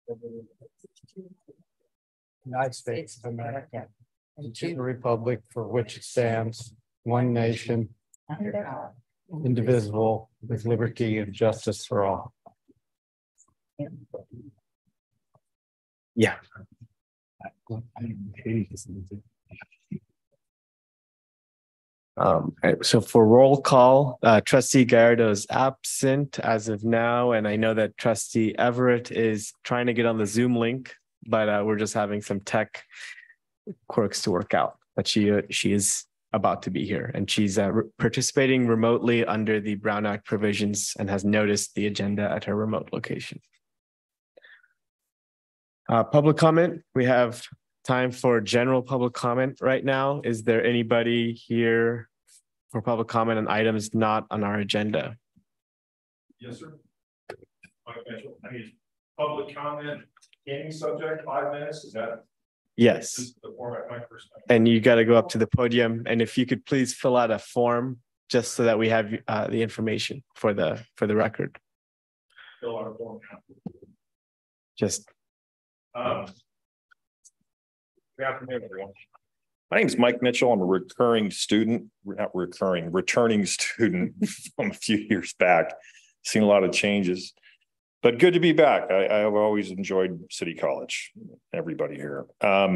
United States of America, and to the republic for which it stands, one nation, indivisible, with liberty and justice for all. Yeah. So for roll call, Trustee Gallardo is absent as of now, and I know that Trustee Everett is trying to get on the Zoom link, but we're just having some tech quirks to work out. But she is about to be here, and she's participating remotely under the Brown Act provisions and has noticed the agenda at her remote location. Public comment. We have time for general public comment right now. Is there anybody here for public comment on items not on our agenda? Yes, sir. Public comment, any subject, 5 minutes, is that? Yes. The format, my first time. And you got to go up to the podium, and if you could please fill out a form just so that we have the information for the record. Fill out a form. Just. Good afternoon, everyone. My name is Mike Mitchell. I'm a returning student from a few years back. Seen a lot of changes, but good to be back. I've always enjoyed City College, everybody here.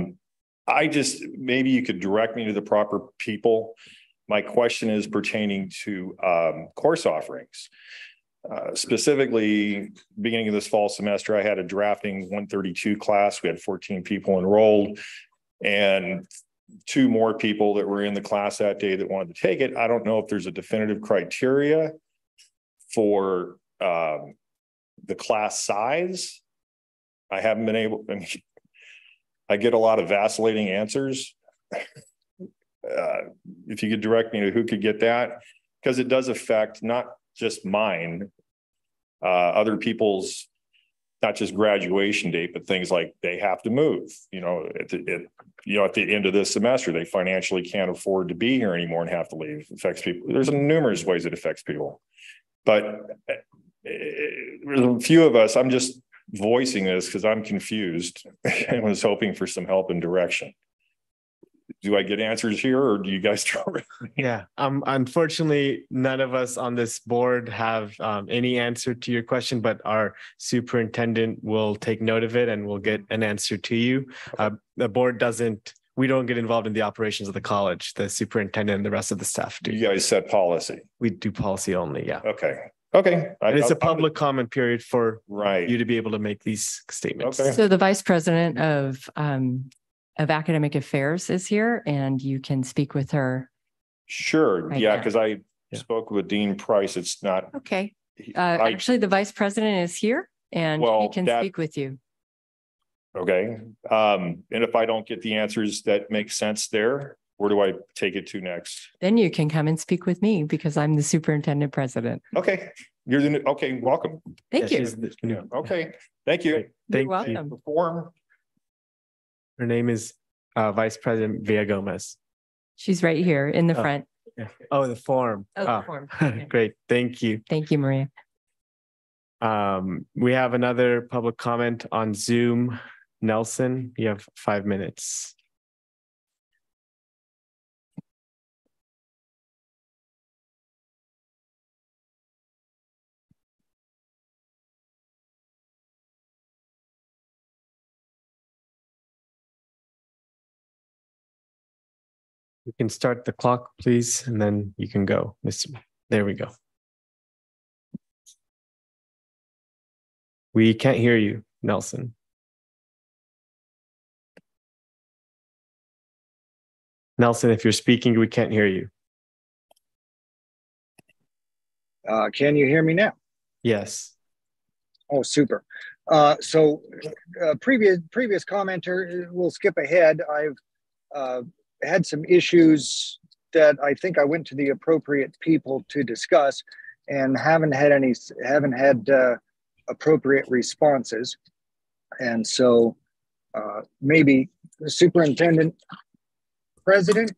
Maybe you could direct me to the proper people. My question is pertaining to course offerings. Specifically, beginning of this fall semester, I had a drafting 132 class. We had 14 people enrolled and 2 more people that were in the class that day that wanted to take it. I don't know if there's a definitive criteria for the class size. I haven't been able, I get a lot of vacillating answers. If you could direct me to who could get that, because it does affect not just mine, other people's, not just graduation date, but things like they have to move, at the end of this semester, they financially can't afford to be here anymore and have to leave. It affects people. There's numerous ways it affects people, but there's a few of us, I'm just voicing this because I'm confused and was hoping for some help and direction. Do I get answers here, or do you guys try? Yeah, unfortunately, none of us on this board have any answer to your question, but our superintendent will take note of it and we'll get an answer to you. The board we don't get involved in the operations of the college. The superintendent and the rest of the staff do. You guys set policy? We do policy only, yeah. Okay. And it's a public comment period for you to be able to make these statements. Okay. So the vice president of academic affairs is here, and you can speak with her. Sure. Yeah, because I spoke with Dean Price. It's not okay. Actually, the vice president is here, and he can speak with you. Okay. And if I don't get the answers that make sense there, where do I take it to next? Then you can come and speak with me because I'm the superintendent president. Okay. Okay. Welcome. Thank you. Okay. Thank you. You're welcome. The form. Her name is Vice President Villagomez. She's right here in the front. Oh, the form. The form. Great. Thank you. Thank you, Maria. We have another public comment on Zoom. Nelson, you have 5 minutes. You can start the clock, please, and then you can go. There we go. We can't hear you, Nelson. Nelson, if you're speaking, we can't hear you. Can you hear me now? Yes. Oh, super. Previous commenter, we'll skip ahead. I've had some issues that I think I went to the appropriate people to discuss and haven't had appropriate responses. And so maybe the superintendent president,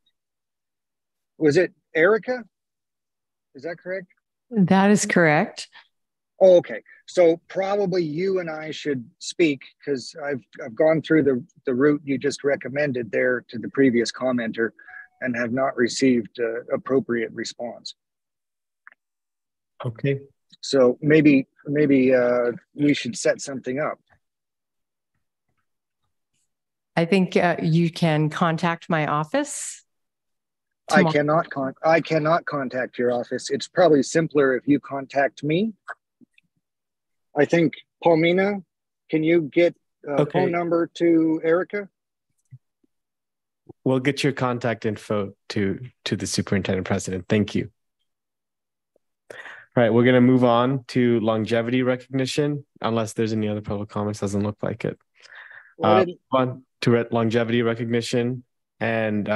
was it Erica? Is that correct? That is correct. Oh, okay. So probably you and I should speak because I've gone through the route you just recommended there to the previous commenter and have not received appropriate response. Okay. So maybe we should set something up. I think you can contact my office. I cannot contact your office. It's probably simpler if you contact me. I think, Paulina, can you get a phone number to Erica? We'll get your contact info to the superintendent president. Thank you. All right, we're going to move on to longevity recognition, unless there's any other public comments. Doesn't look like it. On to longevity recognition and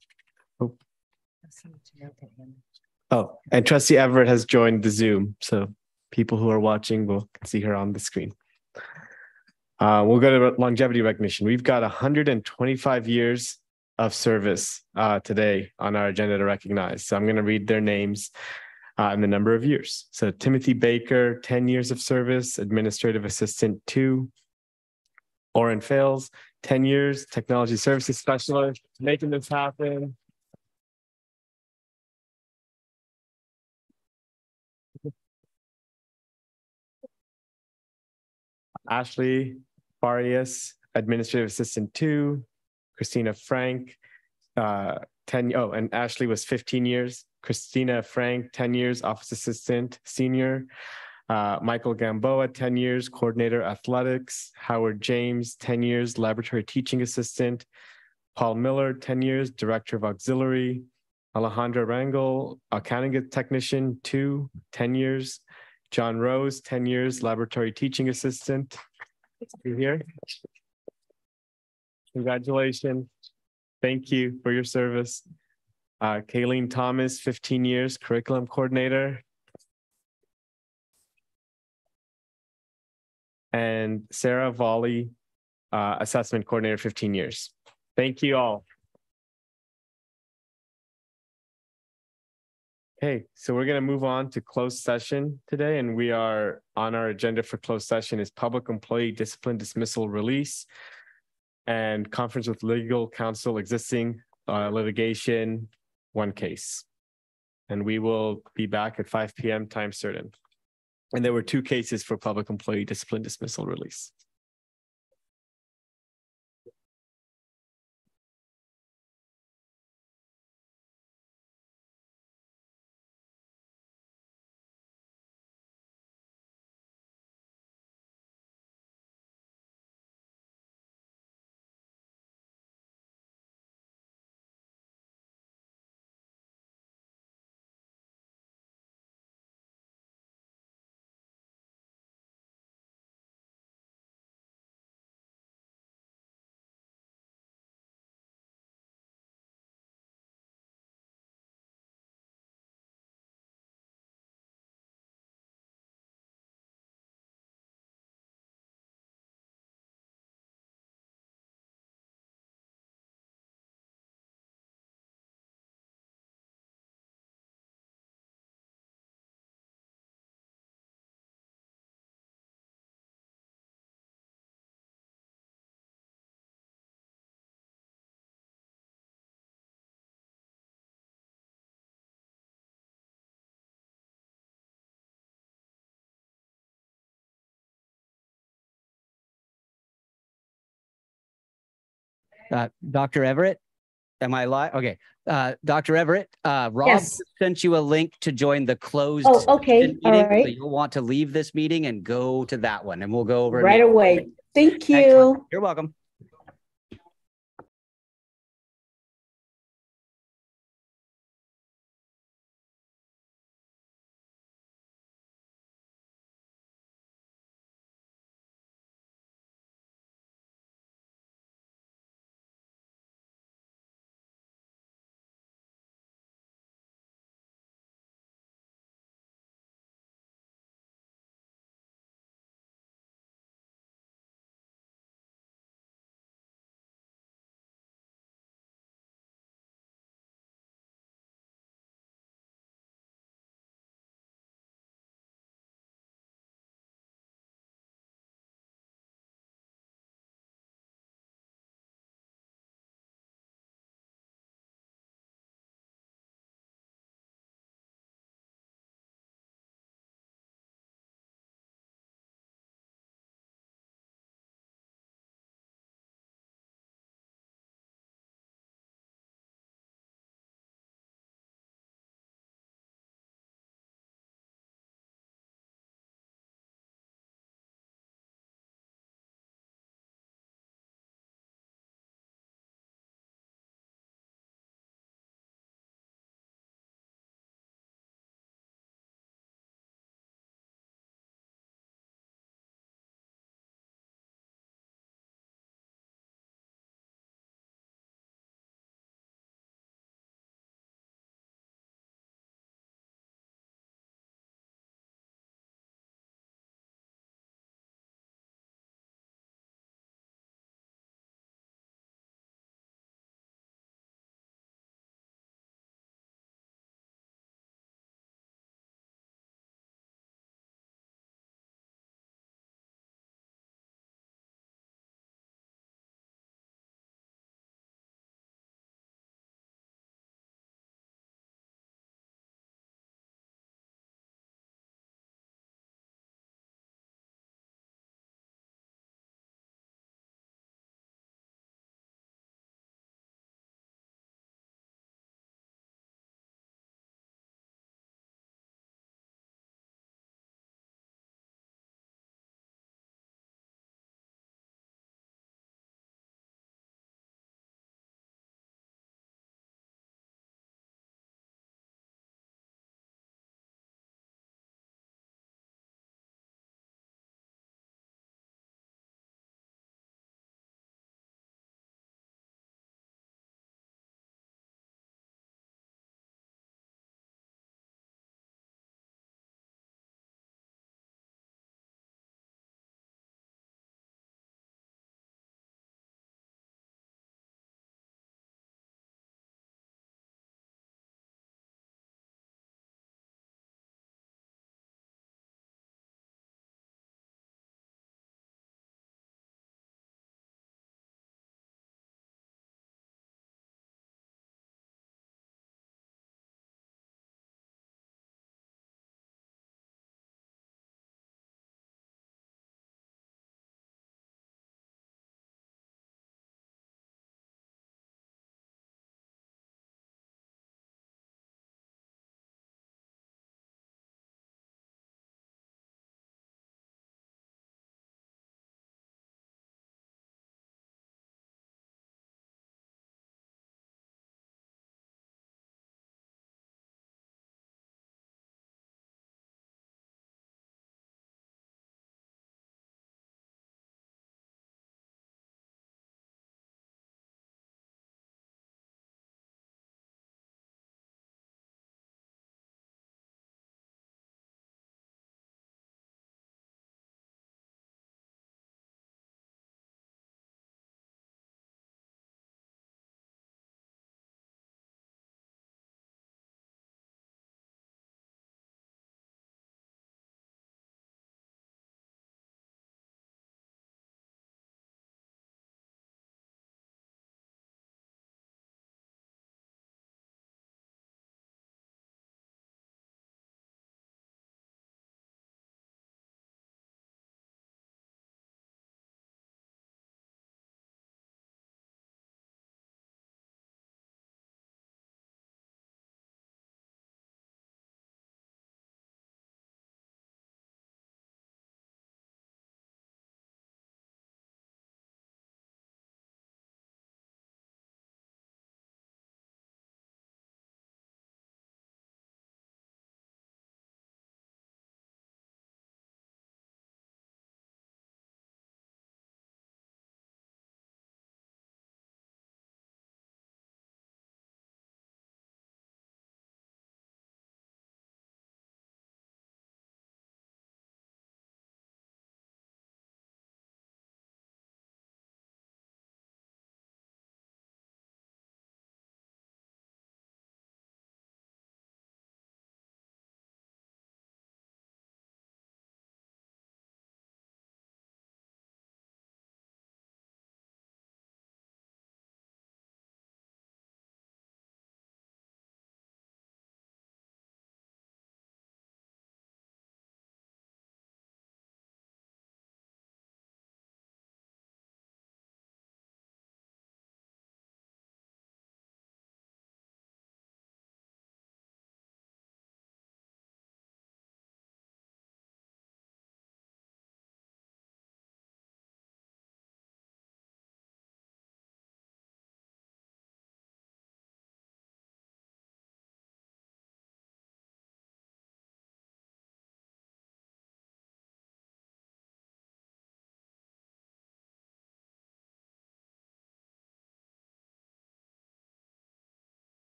and Trustee Everett has joined the Zoom, so people who are watching will see her on the screen. We'll go to longevity recognition. We've got 125 years of service today on our agenda to recognize. So I'm going to read their names and the number of years. So Timothy Baker, 10 years of service, administrative assistant 2. Oren Fales, 10 years, technology services specialist, making this happen. Ashley Farias, administrative assistant 2. Christina Frank, 10. Oh, and Ashley was 15 years. Christina Frank, 10 years, office assistant, senior. Michael Gamboa, 10 years, coordinator athletics. Howard James, 10 years, laboratory teaching assistant. Paul Miller, 10 years, director of auxiliary. Alejandra Rangel, accounting technician 2, 10 years. John Rose, 10 years, laboratory teaching assistant. You here? Congratulations. Thank you for your service. Kayleen Thomas, 15 years, curriculum coordinator. And Sarah Volley, assessment coordinator, 15 years. Thank you all. Okay, so we're going to move on to closed session today, and we are on our agenda for closed session is public employee discipline dismissal release and conference with legal counsel existing litigation, 1 case. And we will be back at 5 p.m. time certain. And there were 2 cases for public employee discipline dismissal release. Dr. Everett, am I live? Okay. Dr. Everett, Rob Yes. sent you a link to join the closed Oh, okay. session meeting. All right. So you'll want to leave this meeting and go to that one, and we'll go over Right away. Thank you. Excellent. You're welcome.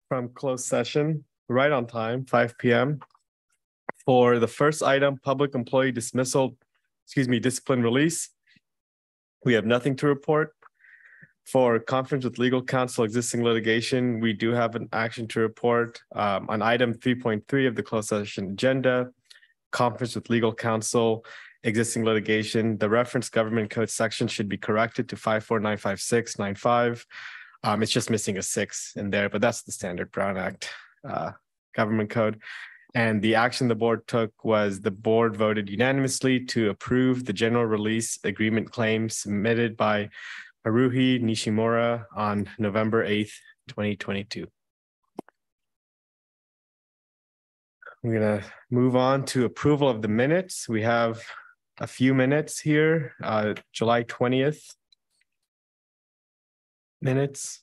from closed session, right on time, 5 p.m. For the first item, public employee dismissal, discipline release. We have nothing to report. For conference with legal counsel, existing litigation, we do have an action to report. On item 3.3 of the closed session agenda, conference with legal counsel, existing litigation, the reference government code section should be corrected to 5495695. It's just missing a 6 in there, but that's the standard Brown Act government code. And the action the board took was the board voted unanimously to approve the general release agreement claim submitted by Haruhi Nishimura on November 8th, 2022. We're going to move on to approval of the minutes. We have a few minutes here, July 20th minutes.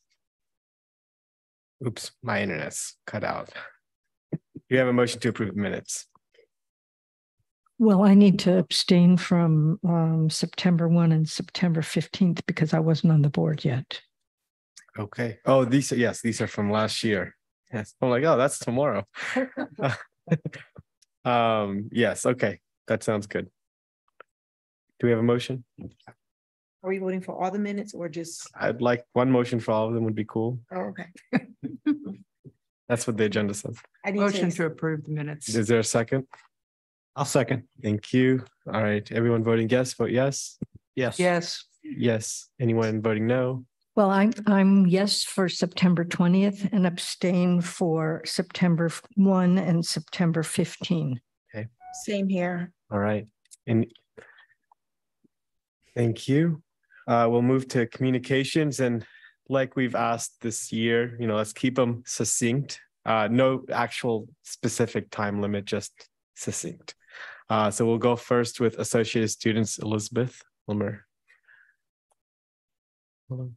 Oops, my internet's cut out. You have a motion to approve the minutes. Well, I need to abstain from September 1 and September 15th because I wasn't on the board yet. Okay. Oh, these are from last year. Yes. I'm like, oh, that's tomorrow. Yes. Okay. That sounds good. Do we have a motion? Are we voting for all the minutes or just? I'd like one motion for all of them would be cool. Oh, okay. That's what the agenda says. Motion to approve the minutes. Is there a second? I'll second. Thank you. All right. Everyone voting yes, vote yes. Yes. Yes. Yes. Anyone voting no? Well, I'm yes for September 20th and abstain for September 1 and September 15. Okay. Same here. All right. And thank you. We'll move to communications, and like we've asked this year, let's keep them succinct. No actual specific time limit, just succinct. So we'll go first with Associated Students, Elizabeth Wilmer. Hello.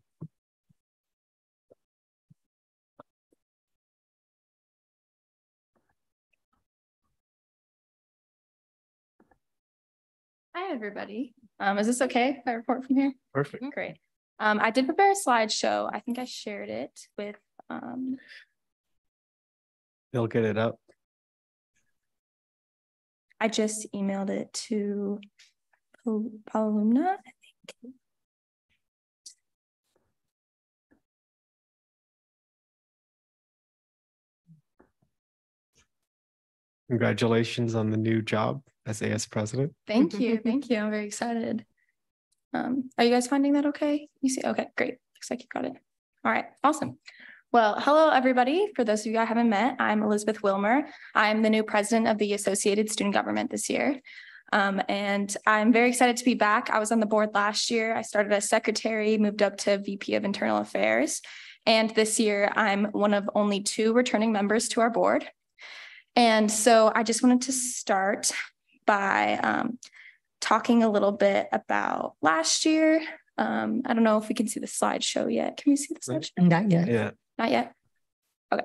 Hi, everybody. Is this okay if I report from here? Perfect. Great. I did prepare a slideshow. I think I shared it with. They'll get it up. I just emailed it to Palumna, I think. Congratulations on the new job as AS president. Thank you. Thank you. I'm very excited. Are you guys finding that okay? You see? Okay, great. Looks like you got it. All right. Awesome. Well, hello, everybody. For those of you I haven't met, I'm Elizabeth Wilmer. I'm the new president of the Associated Student Government this year. And I'm very excited to be back. I was on the board last year. I started as secretary, moved up to VP of Internal Affairs. And this year, I'm one of only 2 returning members to our board. And so I just wanted to start by talking a little bit about last year. I don't know if we can see the slideshow yet. Can we see the slideshow? Not yet. Yeah. Not yet. Okay.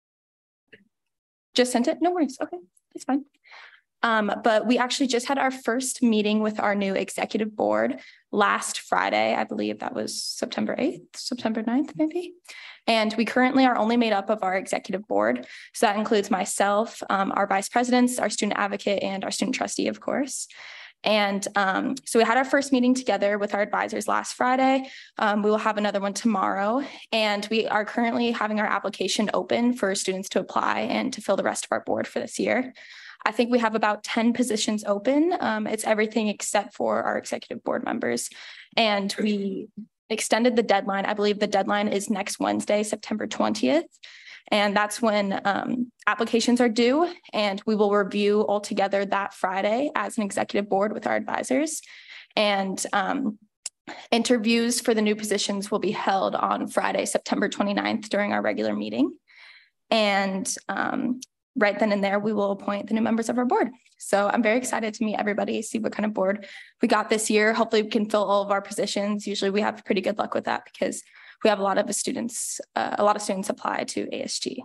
Just sent it? No worries. Okay, it's fine. But we actually just had our first meeting with our new executive board last Friday. I believe that was September 8th, September 9th, maybe. And we currently are only made up of our executive board. So that includes myself, our vice presidents, our student advocate, and our student trustee, of course. And so we had our first meeting together with our advisors last Friday. We will have another one tomorrow. And we are currently having our application open for students to apply and to fill the rest of our board for this year. I think we have about 10 positions open. It's everything except for our executive board members. And we extended the deadline. I believe the deadline is next Wednesday, September 20th. And that's when applications are due. And we will review all together that Friday as an executive board with our advisors. And interviews for the new positions will be held on Friday, September 29th during our regular meeting. And right then and there, we will appoint the new members of our board. So I'm very excited to meet everybody, see what kind of board we got this year. Hopefully we can fill all of our positions. Usually we have pretty good luck with that because we have a lot of students apply to ASG.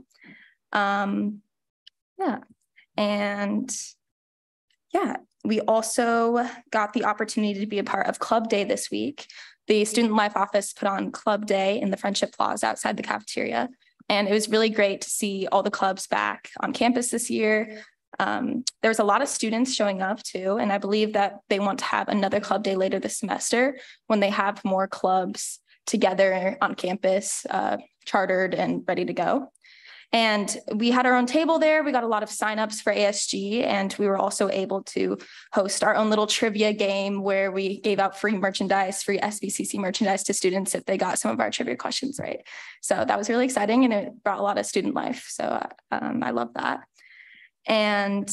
We also got the opportunity to be a part of Club Day this week. The Student Life Office put on Club Day in the Friendship Plaza outside the cafeteria. And it was really great to see all the clubs back on campus this year. There was a lot of students showing up too, and I believe that they want to have another club day later this semester when they have more clubs together on campus, chartered and ready to go. And we had our own table there. We got a lot of signups for ASG, and we were also able to host our own little trivia game where we gave out free merchandise, free SBCC merchandise to students if they got some of our trivia questions right. So that was really exciting, and it brought a lot of student life. So I love that. And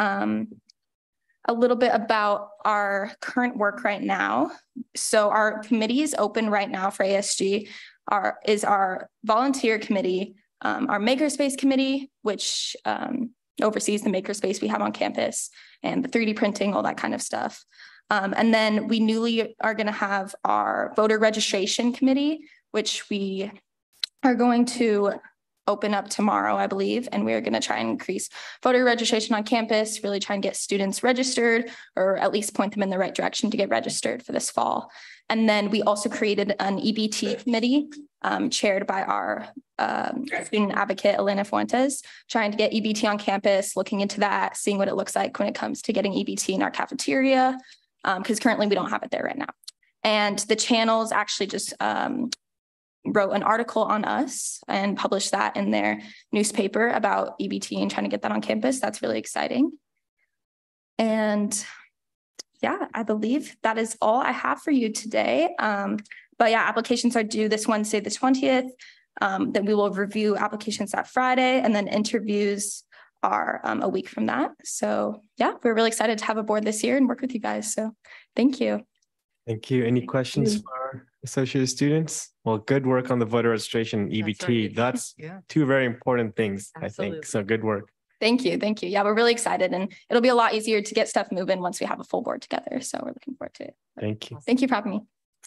a little bit about our current work right now. So our committee is open right now for ASG. Is our volunteer committee, our makerspace committee, which oversees the makerspace we have on campus and the 3D printing, all that kind of stuff. And then we newly are going to have our voter registration committee, which we are going to open up tomorrow, I believe, and we're going to try and increase voter registration on campus, really try and get students registered, or at least point them in the right direction to get registered for this fall. And then we also created an EBT committee chaired by our student advocate, Elena Fuentes, trying to get EBT on campus, looking into that, seeing what it looks like when it comes to getting EBT in our cafeteria, because currently we don't have it there right now. And the channels actually just wrote an article on us and published that in their newspaper about EBT and trying to get that on campus. That's really exciting. And yeah, I believe that is all I have for you today. But yeah, applications are due this Wednesday, the 20th. Then we will review applications that Friday, and then interviews are a week from that. So yeah, we're really excited to have a board this year and work with you guys. So thank you. Thank you. Any questions for our associate students? Well, good work on the voter registration and EBT. That's two very important things, absolutely. I think. So good work. Thank you. Thank you. Yeah, we're really excited, and it'll be a lot easier to get stuff moving once we have a full board together. So we're looking forward to it. Thank you. Thank you for having me.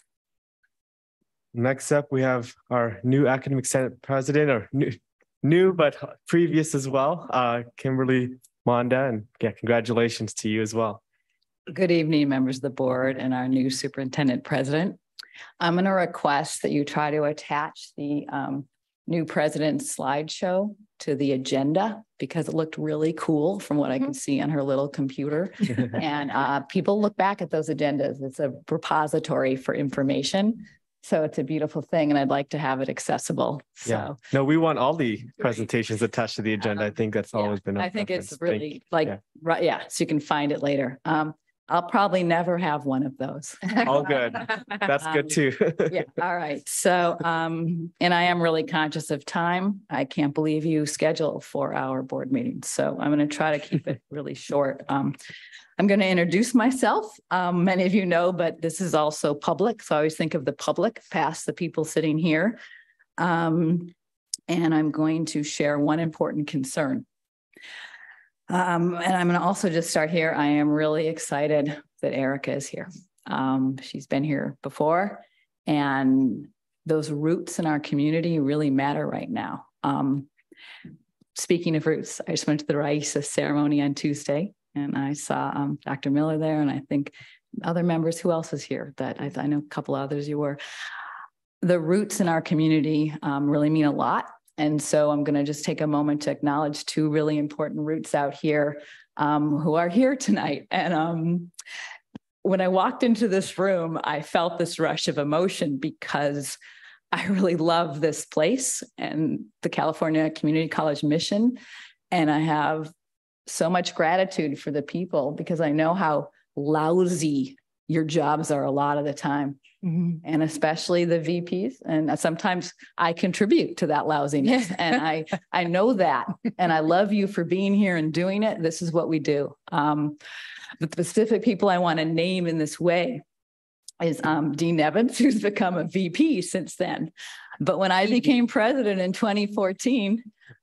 Next up, we have our new academic senate president, or new but previous as well, Kimberly Monda, and yeah, congratulations to you as well. Good evening, members of the board and our new superintendent president. I'm going to request that you try to attach the new president's slideshow to the agenda because it looked really cool from what I can see on her little computer. And people look back at those agendas. It's a repository for information. So it's a beautiful thing, and I'd like to have it accessible. So yeah. No, we want all the presentations attached to the agenda. I think that's always been. I think it's really right. Yeah, so you can find it later. I'll probably never have one of those. All good. That's good too. Yeah. All right. So, and I am really conscious of time. I can't believe you schedule 4-hour board meetings. So I'm going to try to keep it really short. I'm going to introduce myself. Many of you know, but this is also public. So I always think of the public past the people sitting here. And I'm going to share one important concern. And I'm going to also just start here. I am really excited that Erica is here. She's been here before, and those roots in our community really matter right now. Speaking of roots, I just went to the Raisa ceremony on Tuesday, and I saw Dr. Miller there, and I think other members. Who else is here? That I know a couple others you were. The roots in our community really mean a lot. And so I'm going to just take a moment to acknowledge two really important roots out here who are here tonight. And when I walked into this room, I felt this rush of emotion because I really love this place and the California Community College mission. And I have so much gratitude for the people because I know how lousy your jobs are a lot of the time. Mm-hmm. And especially the VPs. And sometimes I contribute to that lousiness. And I know that. And I love you for being here and doing it. This is what we do. The specific people I want to name in this way is Dean Evans, who's become a VP since then. But when I became president in 2014,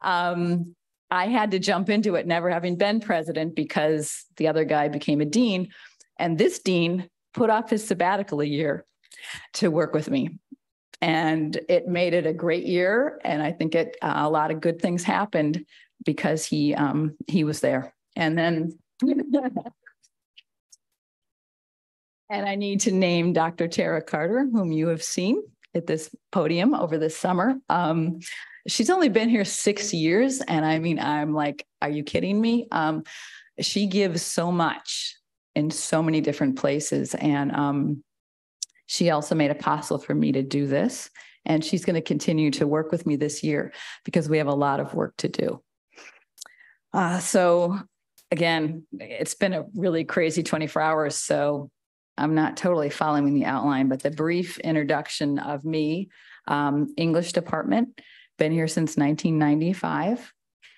I had to jump into it, never having been president, because the other guy became a dean. And this dean put off his sabbatical a year to work with me. And it made it a great year. And I think a lot of good things happened because he was there. And then, and I need to name Dr. Tara Carter, whom you have seen at this podium over this summer. she's only been here 6 years. And I mean, I'm like, are you kidding me? She gives so much in so many different places. And she also made it possible for me to do this. And she's going to continue to work with me this year because we have a lot of work to do. So again, it's been a really crazy 24 hours. So I'm not totally following the outline, but the brief introduction of me, English department, been here since 1995.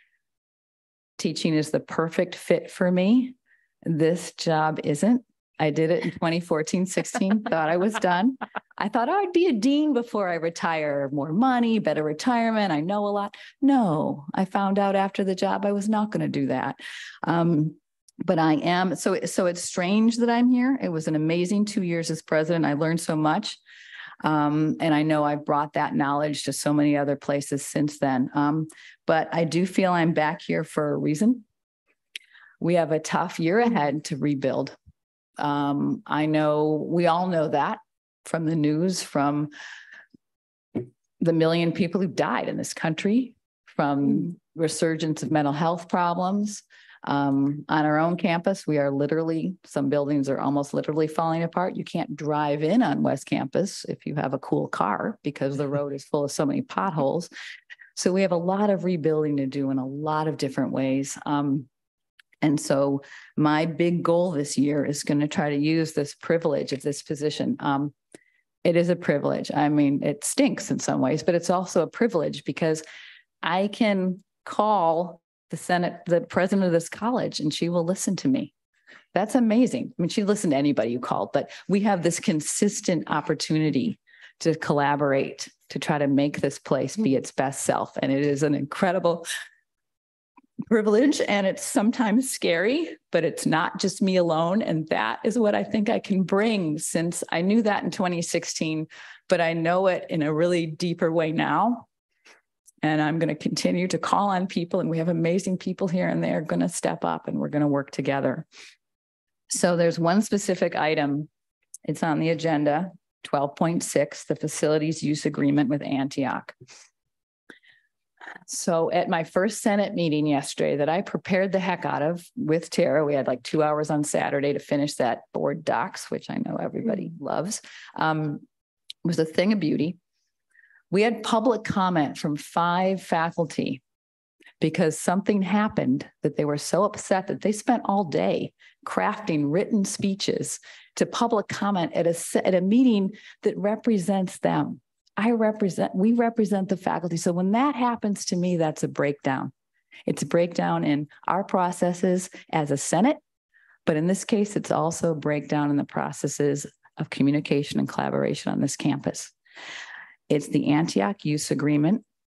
Teaching is the perfect fit for me. This job isn't. I did it in 2014, 16, thought I was done. I thought, oh, I'd be a dean before I retire, more money, better retirement. I know a lot. No, I found out after the job, I was not going to do that. But I am. So it's strange that I'm here. It was an amazing 2 years as president. I learned so much. And I know I've brought that knowledge to so many other places since then. But I do feel I'm back here for a reason. We have a tough year ahead to rebuild. I know we all know that from the news, from the million people who died in this country, from resurgence of mental health problems. On our own campus, we are literally, some buildings are almost literally falling apart. You can't drive in on West Campus if you have a cool car because the road is full of so many potholes. So we have a lot of rebuilding to do in a lot of different ways. And so my big goal this year is going to try to use this privilege of this position. It is a privilege. I mean, it stinks in some ways, but it's also a privilege because I can call the president of this college, and she will listen to me. That's amazing. I mean, she listened to anybody you called, but we have this consistent opportunity to collaborate, to try to make this place be its best self. And it is an incredible privilege, and it's sometimes scary, but it's not just me alone. And that is what I think I can bring, since I knew that in 2016, but I know it in a really deeper way now. And I'm going to continue to call on people, and we have amazing people here, and they're going to step up, and we're going to work together. So there's one specific item. It's on the agenda, 12.6, the facilities use agreement with Antioch. So at my first Senate meeting yesterday that I prepared the heck out of with Tara, we had like 2 hours on Saturday to finish that board docs, which I know everybody loves, was a thing of beauty. We had public comment from 5 faculty because something happened that they were so upset that they spent all day crafting written speeches to public comment at a meeting that represents them. We represent the faculty. So when that happens to me, that's a breakdown. It's a breakdown in our processes as a Senate, but in this case, it's also a breakdown in the processes of communication and collaboration on this campus. It's the Antioch use agreement.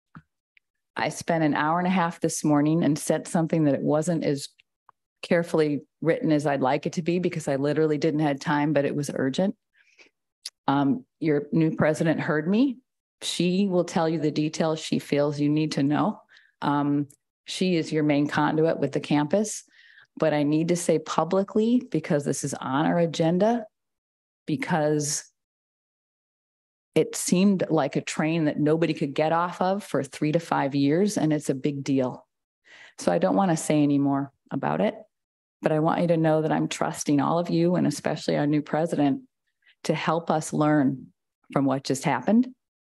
I spent an hour and a half this morning and said something that it wasn't as carefully written as I'd like it to be because I literally didn't have time, but it was urgent. Your new president heard me. She will tell you the details she feels you need to know. She is your main conduit with the campus, but I need to say publicly, because this is on our agenda, because it seemed like a train that nobody could get off of for 3 to 5 years, and it's a big deal. So I don't want to say any more about it, but I want you to know that I'm trusting all of you, and especially our new president, to help us learn from what just happened,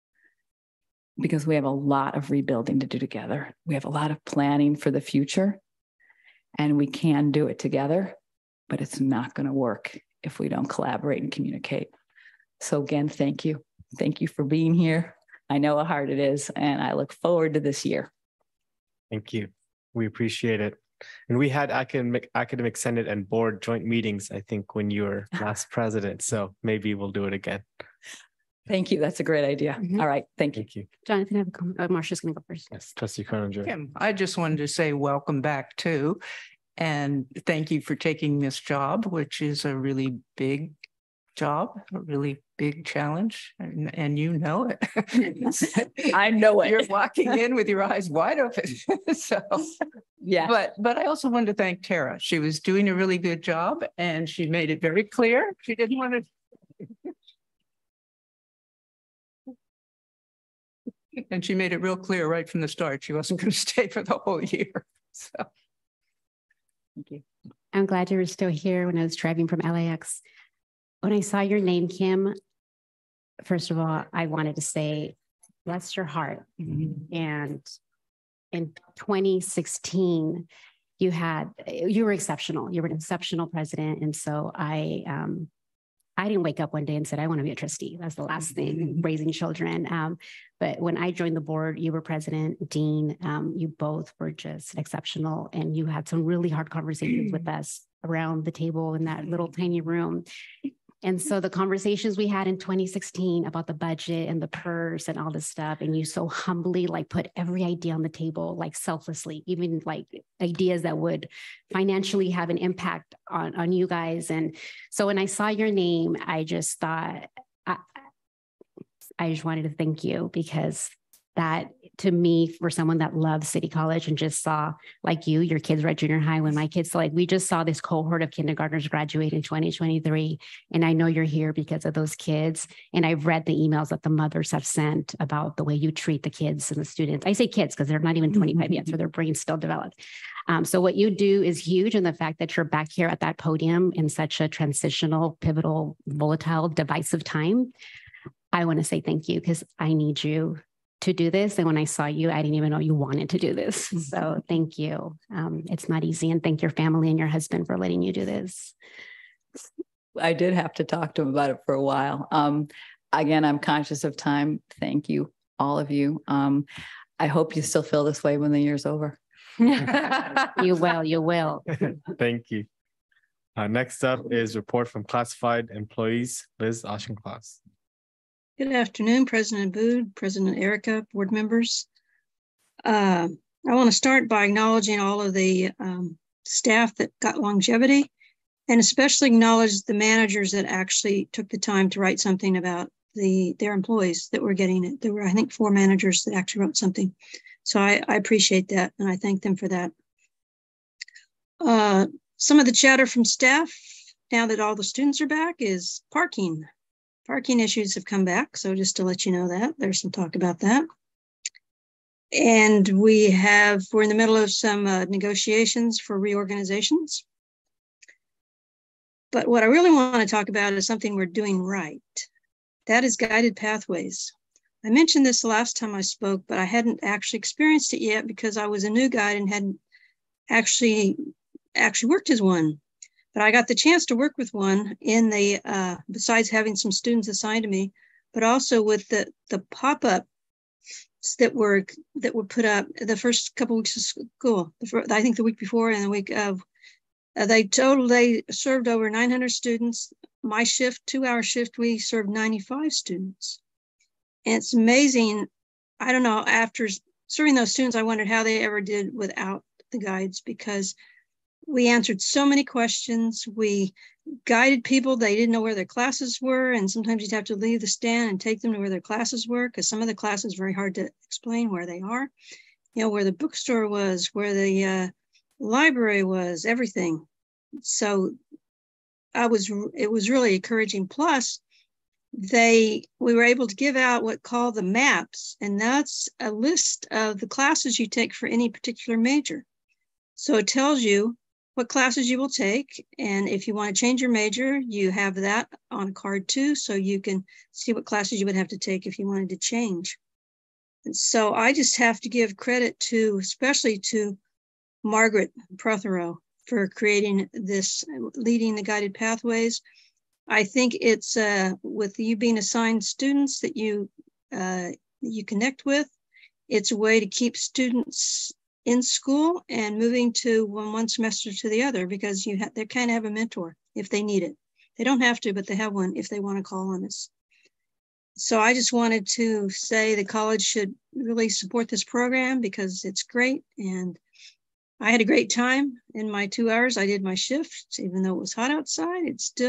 because we have a lot of rebuilding to do together. We have a lot of planning for the future, and we can do it together, but it's not going to work if we don't collaborate and communicate. So again, thank you. Thank you for being here. I know how hard it is, and I look forward to this year. Thank you. We appreciate it. And we had academic Senate and board joint meetings, I think, when you were last president. So maybe we'll do it again. Thank you. That's a great idea. All right. Thank you. Thank you. Jonathan, I have a comment. Marsha's going to go first. Yes, Trustee Croninger. Kim, I just wanted to say welcome back too. And thank you for taking this job, which is a really big job, a really big challenge, and you know it. I know it. You're walking in with your eyes wide open. So yeah. But I also wanted to thank Tara. She was doing a really good job, and she made it very clear she didn't want to. And she made it real clear right from the start, she wasn't going to stay for the whole year. So. Thank you. I'm glad you were still here when I was driving from LAX. When I saw your name, Kim, first of all, I wanted to say, bless your heart. And in 2016, you were exceptional. You were an exceptional president. And so I didn't wake up one day and said, I want to be a trustee. That's the last thing, raising children. But when I joined the board, you were president, dean, you both were just exceptional. And you had some really hard conversations with us around the table in that little tiny room. And so the conversations we had in 2016 about the budget and the purse and all this stuff, and you so humbly like put every idea on the table, like selflessly, even like ideas that would financially have an impact on you guys. And so when I saw your name, I just thought, I just wanted to thank you, because that to me, for someone that loves City College and just saw, like your kids were at junior high when my kids, we just saw this cohort of kindergartners graduate in 2023. And I know you're here because of those kids. And I've read the emails that the mothers have sent about the way you treat the kids and the students. I say kids because they're not even 25 yet, so their brains still developed. So what you do is huge. And the fact that you're back here at that podium in such a transitional, pivotal, volatile, divisive time, I want to say thank you, because I need you to do this. And when I saw you, I didn't even know you wanted to do this. So thank you. It's not easy. And thank your family and your husband for letting you do this. I did have to talk to him about it for a while. Again, I'm conscious of time. Thank you, all of you. I hope you still feel this way when the year's over. You will. Thank you. Next up is report from classified employees. Liz Auchincloss. Good afternoon, President Abood, President Erica, board members. I want to start by acknowledging all of the staff that got longevity, and especially acknowledge the managers that actually took the time to write something about their employees that were getting it. There were, I think, 4 managers that actually wrote something. So I appreciate that, and I thank them for that. Some of the chatter from staff, now that all the students are back, is parking. Parking issues have come back, so just to let you know that there's some talk about that. And we're in the middle of some negotiations for reorganizations. But what I really want to talk about is something we're doing right. That is guided pathways. I mentioned this the last time I spoke, but I hadn't actually experienced it yet because I was a new guide and hadn't actually worked as one. But I got the chance to work with one in the, besides having some students assigned to me, but also with the pop-ups that were put up the first couple of weeks of school. I think the week before and the week of, they served over 900 students. My shift, 2-hour shift, we served 95 students. And it's amazing. I don't know, after serving those students, I wondered how they ever did without the guides, because we answered so many questions. We guided people. They didn't know where their classes were. And sometimes you'd have to leave the stand and take them to where their classes were, because some of the classes are very hard to explain where they are. You know, where the bookstore was, where the library was, everything. So it was really encouraging. Plus, we were able to give out what called the maps. And that's a list of the classes you take for any particular major. So it tells you what classes you will take. And if you want to change your major, you have that on a card too. So you can see what classes you would have to take if you wanted to change. And so I just have to give credit especially to Margaret Prothero for creating this, leading the guided pathways. I think it's with you being assigned students that you connect with, it's a way to keep students in school and moving to one semester to the other, because they kind of have a mentor if they need it. They don't have to, but they have one if they want to call on us. So I just wanted to say the college should really support this program because it's great. And I had a great time in my 2 hours. I did my shift, even though it was hot outside.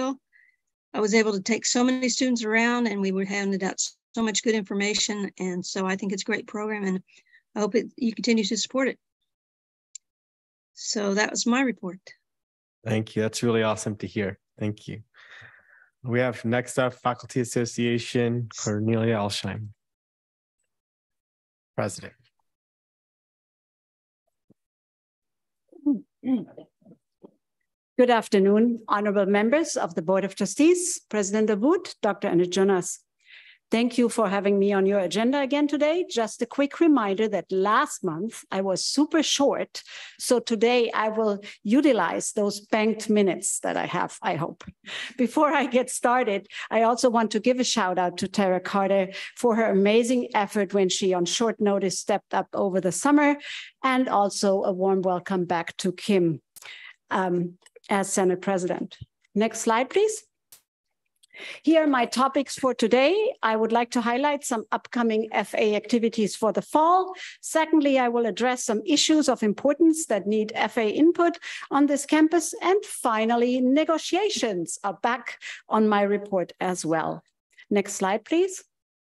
I was able to take so many students around, and we were handing out so much good information. And so I think it's a great program, and I hope you continue to support it. So that was my report. Thank you. That's really awesome to hear. Thank you. We have next up Faculty Association, Cornelia Alsheim. President. Good afternoon, honorable members of the Board of Trustees, President Aboud, Dr. Anna Jonas. Thank you for having me on your agenda again today. Just a quick reminder that last month I was super short, so today I will utilize those banked minutes that I have, I hope. Before I get started, I also want to give a shout out to Tara Carter for her amazing effort when she on short notice stepped up over the summer, and also a warm welcome back to Kim as Senate President. Next slide, please. Here are my topics for today. I would like to highlight some upcoming FA activities for the fall. Secondly, I will address some issues of importance that need FA input on this campus. And finally, negotiations are back on my report as well. Next slide, please.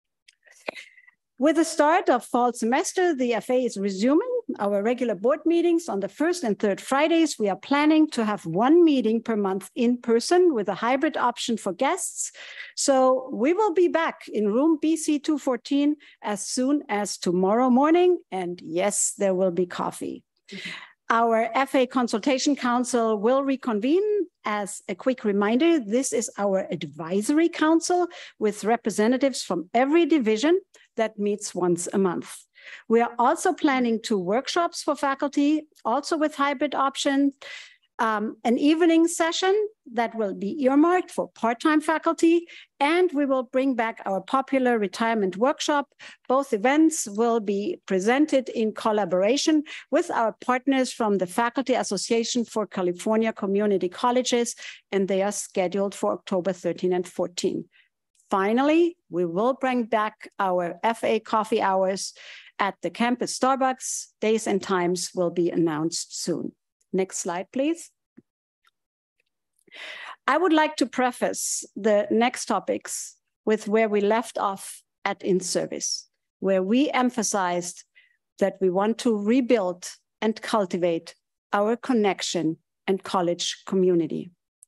With the start of fall semester, the FA is resuming our regular board meetings on the first and third Fridays. We are planning to have one meeting per month in person with a hybrid option for guests. So we will be back in room BC 214 as soon as tomorrow morning. And yes, there will be coffee. Our FA Consultation Council will reconvene. As a quick reminder, this is our advisory council with representatives from every division that meets once a month. We are also planning 2 workshops for faculty, also with hybrid options, an evening session that will be earmarked for part-time faculty, and we will bring back our popular retirement workshop. Both events will be presented in collaboration with our partners from the Faculty Association for California Community Colleges, and they are scheduled for October 13 and 14. Finally, we will bring back our FA coffee hours at the campus Starbucks. Days and times will be announced soon. Next slide, please. I would like to preface the next topics with where we left off at in-service, where we emphasized that we want to rebuild and cultivate our connection and college community.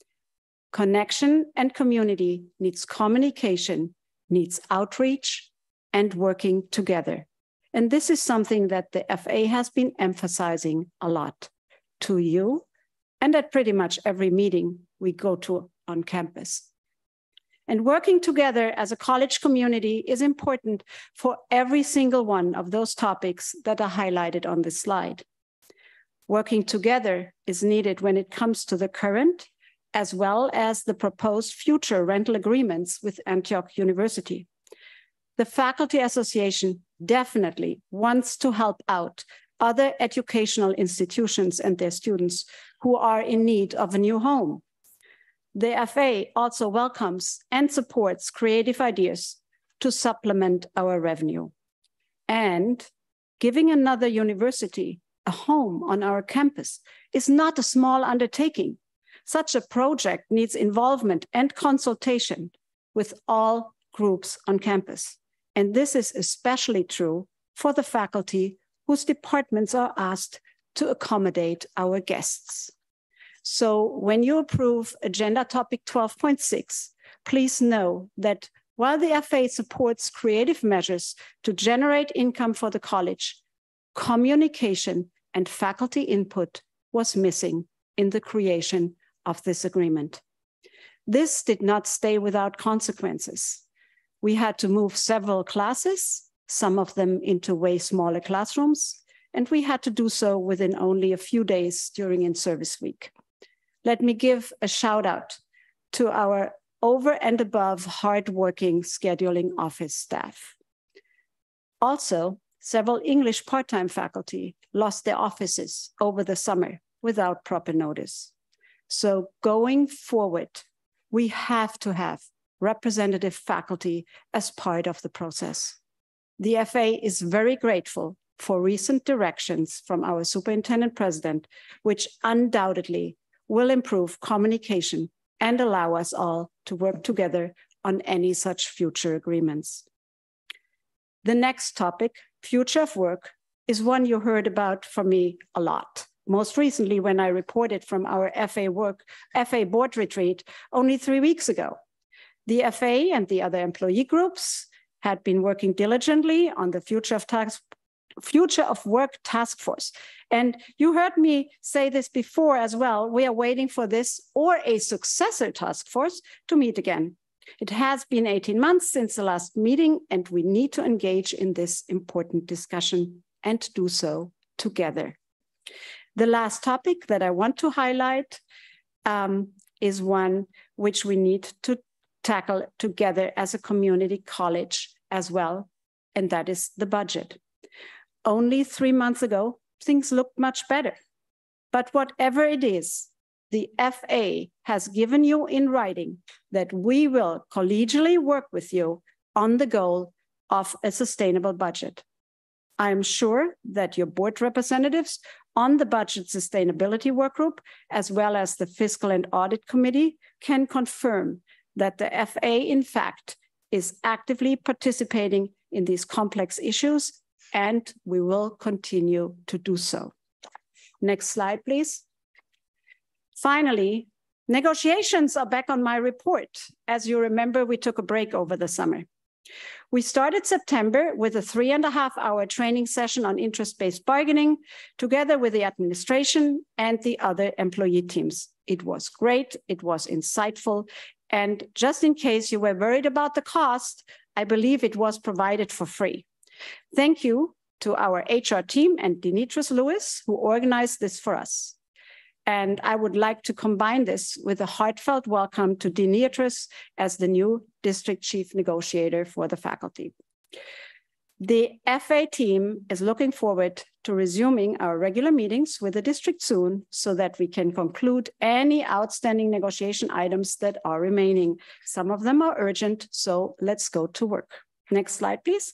Connection and community needs communication, needs outreach, and working together. And this is something that the FA has been emphasizing a lot to you and at pretty much every meeting we go to on campus. And working together as a college community is important for every single one of those topics that are highlighted on this slide. Working together is needed when it comes to the current as well as the proposed future rental agreements with Antioch University. The Faculty Association definitely wants to help out other educational institutions and their students who are in need of a new home. The FA also welcomes and supports creative ideas to supplement our revenue. And giving another university a home on our campus is not a small undertaking. Such a project needs involvement and consultation with all groups on campus. And this is especially true for the faculty whose departments are asked to accommodate our guests. So when you approve agenda topic 12.6, please know that while the FA supports creative measures to generate income for the college, communication and faculty input was missing in the creation of this agreement. This did not stay without consequences. We had to move several classes, some of them into way smaller classrooms, and we had to do so within only a few days during in-service week. Let me give a shout out to our over and above hardworking scheduling office staff. Also, several English part-time faculty lost their offices over the summer without proper notice. So going forward, we have to have representative faculty as part of the process. The FA is very grateful for recent directions from our superintendent president, which undoubtedly will improve communication and allow us all to work together on any such future agreements. The next topic, future of work, is one you heard about from me a lot. Most recently, when I reported from our FA board retreat only 3 weeks ago. The FA and the other employee groups had been working diligently on the future of Future of Work Task Force. And you heard me say this before as well. We are waiting for this or a successor task force to meet again. It has been 18 months since the last meeting, and we need to engage in this important discussion and do so together. The last topic that I want to highlight is one which we need to tackle together as a community college as well, and that is the budget. Only 3 months ago, things looked much better. But whatever it is, the FA has given you in writing that we will collegially work with you on the goal of a sustainable budget. I am sure that your board representatives on the Budget Sustainability Workgroup, as well as the Fiscal and Audit Committee, can confirm that the FA, in fact, is actively participating in these complex issues, and we will continue to do so. Next slide, please. Finally, negotiations are back on my report. As you remember, we took a break over the summer. We started September with a 3.5-hour training session on interest-based bargaining, together with the administration and the other employee teams. It was great, it was insightful, and just in case you were worried about the cost, I believe it was provided for free. Thank you to our HR team and Denitris Lewis, who organized this for us. And I would like to combine this with a heartfelt welcome to Denitris as the new district chief negotiator for the faculty. The FA team is looking forward to resuming our regular meetings with the district soon so that we can conclude any outstanding negotiation items that are remaining. Some of them are urgent, so let's go to work. Next slide, please.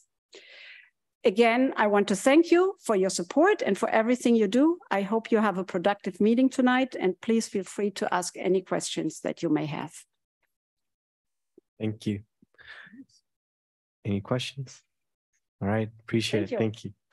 Again, I want to thank you for your support and for everything you do. I hope you have a productive meeting tonight, and please feel free to ask any questions that you may have. Thank you. Any questions? All right, appreciate it. Thank you.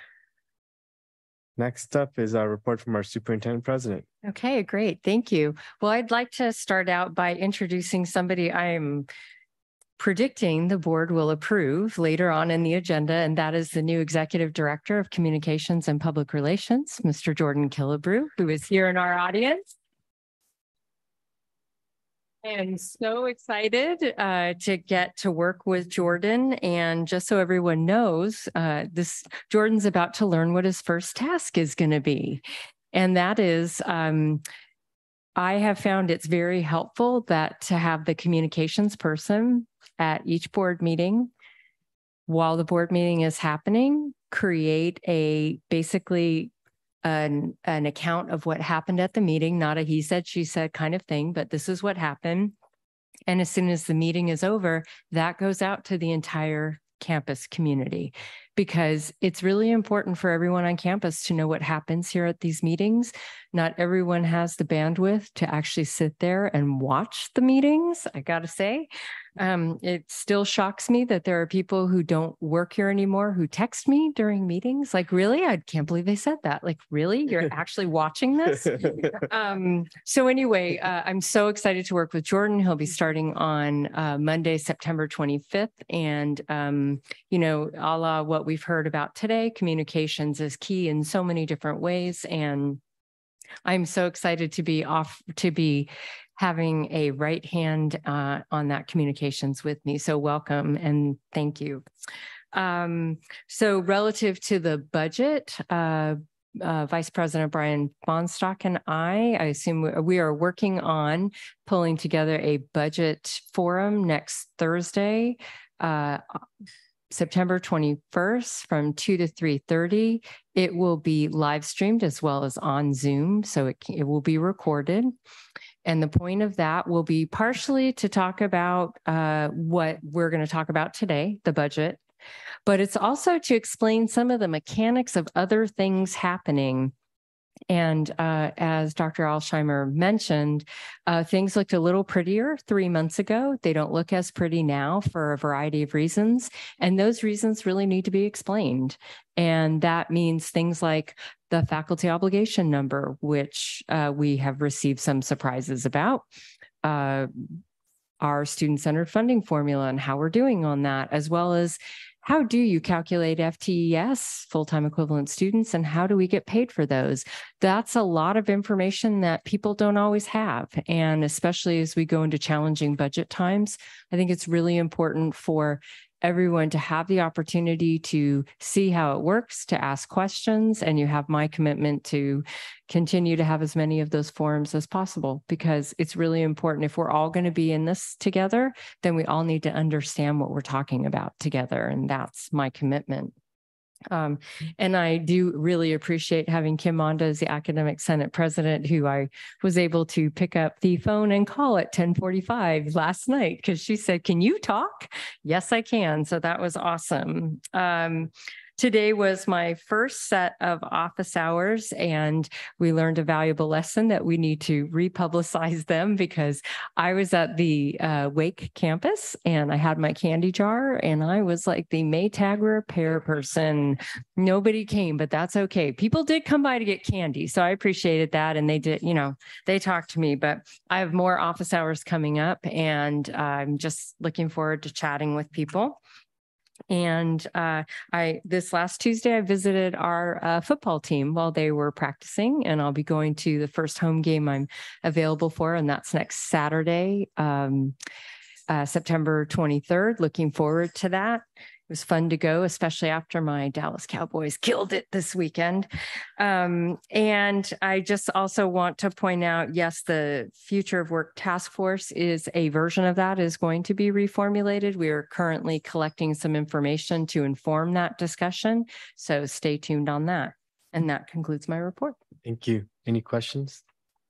Next up is our report from our superintendent president. Okay, great. Thank you. Well, I'd like to start out by introducing somebody I'm predicting the board will approve later on in the agenda, and that is the new Executive Director of Communications and Public Relations, Mr. Jordan Killebrew, who is here in our audience. I'm so excited to get to work with Jordan. And just so everyone knows, Jordan's about to learn what his first task is going to be. And that is, I have found it's very helpful that to have the communications person at each board meeting, while the board meeting is happening, create basically an account of what happened at the meeting, not a he said, she said kind of thing, but this is what happened. And as soon as the meeting is over, that goes out to the entire campus community, because it's really important for everyone on campus to know what happens here at these meetings. Not everyone has the bandwidth to actually sit there and watch the meetings, I gotta say. It still shocks me that there are people who don't work here anymore who text me during meetings. Like, really? I can't believe they said that. Like, really? You're actually watching this? So anyway, I'm so excited to work with Jordan. He'll be starting on Monday, September 25th. And, you know, a la what we've heard about today, communications is key in so many different ways. And I'm so excited to be having a right hand on that communications with me. So welcome and thank you. So relative to the budget, Vice President Brian Bonstock and I assume we are working on pulling together a budget forum next Thursday, September 21st from 2 to 3:30. It will be live streamed as well as on Zoom, so it will be recorded. And the point of that will be partially to talk about what we're going to talk about today, the budget, but it's also to explain some of the mechanics of other things happening. And as Dr. Alsheimer mentioned, things looked a little prettier 3 months ago. They don't look as pretty now for a variety of reasons. And those reasons really need to be explained. And that means things like the faculty obligation number, which we have received some surprises about. our student-centered funding formula and how we're doing on that, as well as how do you calculate FTES, full-time equivalent students, and how do we get paid for those? That's a lot of information that people don't always have. And especially as we go into challenging budget times, I think it's really important for everyone to have the opportunity to see how it works, to ask questions, and you have my commitment to continue to have as many of those forums as possible, because it's really important. If we're all going to be in this together, then we all need to understand what we're talking about together, and that's my commitment. And I do really appreciate having Kim Monda as the Academic Senate President, who I was able to pick up the phone and call at 10:45 last night because she said, "Can you talk?" Yes, I can. So that was awesome. Today was my first set of office hours, and we learned a valuable lesson that we need to republicize them, because I was at the Wake campus and I had my candy jar and I was like the Maytag repair person. Nobody came, but that's okay. People did come by to get candy, so I appreciated that. And they did, they talked to me, but I have more office hours coming up, and I'm just looking forward to chatting with people. And this last Tuesday, I visited our football team while they were practicing, and I'll be going to the first home game I'm available for, and that's next Saturday, September 23rd. Looking forward to that. It was fun to go, especially after my Dallas Cowboys killed it this weekend. And I just also want to point out, yes, the Future of Work Task Force is a version of that is going to be reformulated. We are currently collecting some information to inform that discussion. So stay tuned on that. And that concludes my report. Thank you. Any questions?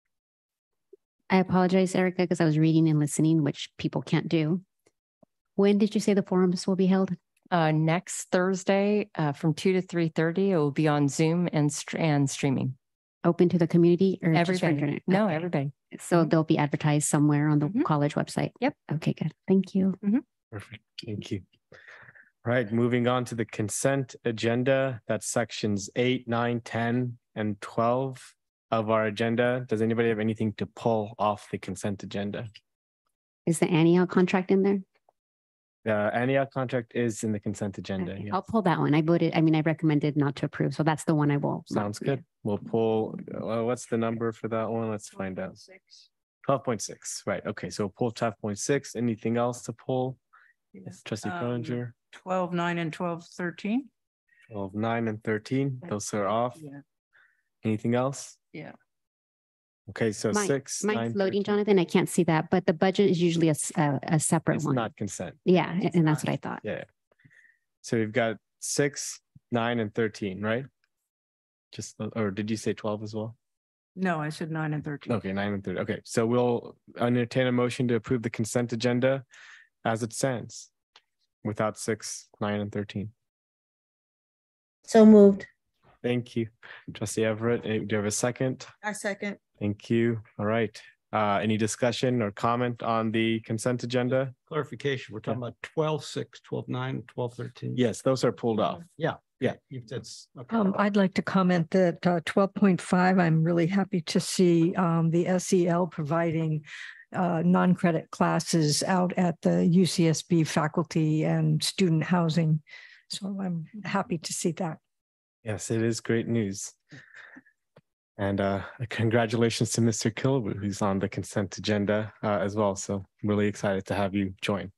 I apologize, Erica, because I was reading and listening, which people can't do. When did you say the forums will be held? Next Thursday from 2 to 3:30. It will be on Zoom and streaming. Open to the community or everybody? No, okay. Everybody. So they'll be advertised somewhere on the college website. Yep. Okay, good. Thank you. Perfect. Thank you. All right, moving on to the consent agenda. That's sections 8, 9, 10, and 12 of our agenda. Does anybody have anything to pull off the consent agenda? Is the Antioch contract in there? The Antioch contract is in the consent agenda. Okay. Yes. I'll pull that one. I recommended not to approve. So that's the one I will. Sounds good. We'll pull, what's the number for that one? Let's find out. 12.6. Right. Okay. So we'll pull 12.6. Anything else to pull? Yes. Trustee Croninger. 12, 9, and 12, 13. 12, 9, and 13. Those are off. Yeah. Anything else? Yeah. Okay, so 6. Mine's loading, Jonathan. I can't see that, but the budget is usually a separate it's one. Not consent. Yeah, and that's what I thought. Yeah. So we've got 6, 9, and 13, right? Just, or did you say 12 as well? No, I said 9 and 13. Okay, 9 and 13. Okay, so we'll entertain a motion to approve the consent agenda as it stands, without 6, 9, and 13. So moved. Thank you, Trustee Everett. Do you have a second? I second. Thank you. All right. Any discussion or comment on the consent agenda? Clarification, we're talking about 12.6, 12.9, 12.13. Yes, those are pulled off. Yeah. That's okay. I'd like to comment that 12.5, I'm really happy to see the SEL providing non-credit classes out at the UCSB faculty and student housing. So I'm happy to see that. Yes, it is great news. And congratulations to Mr. Kilbu, who's on the consent agenda as well. So I'm really excited to have you join.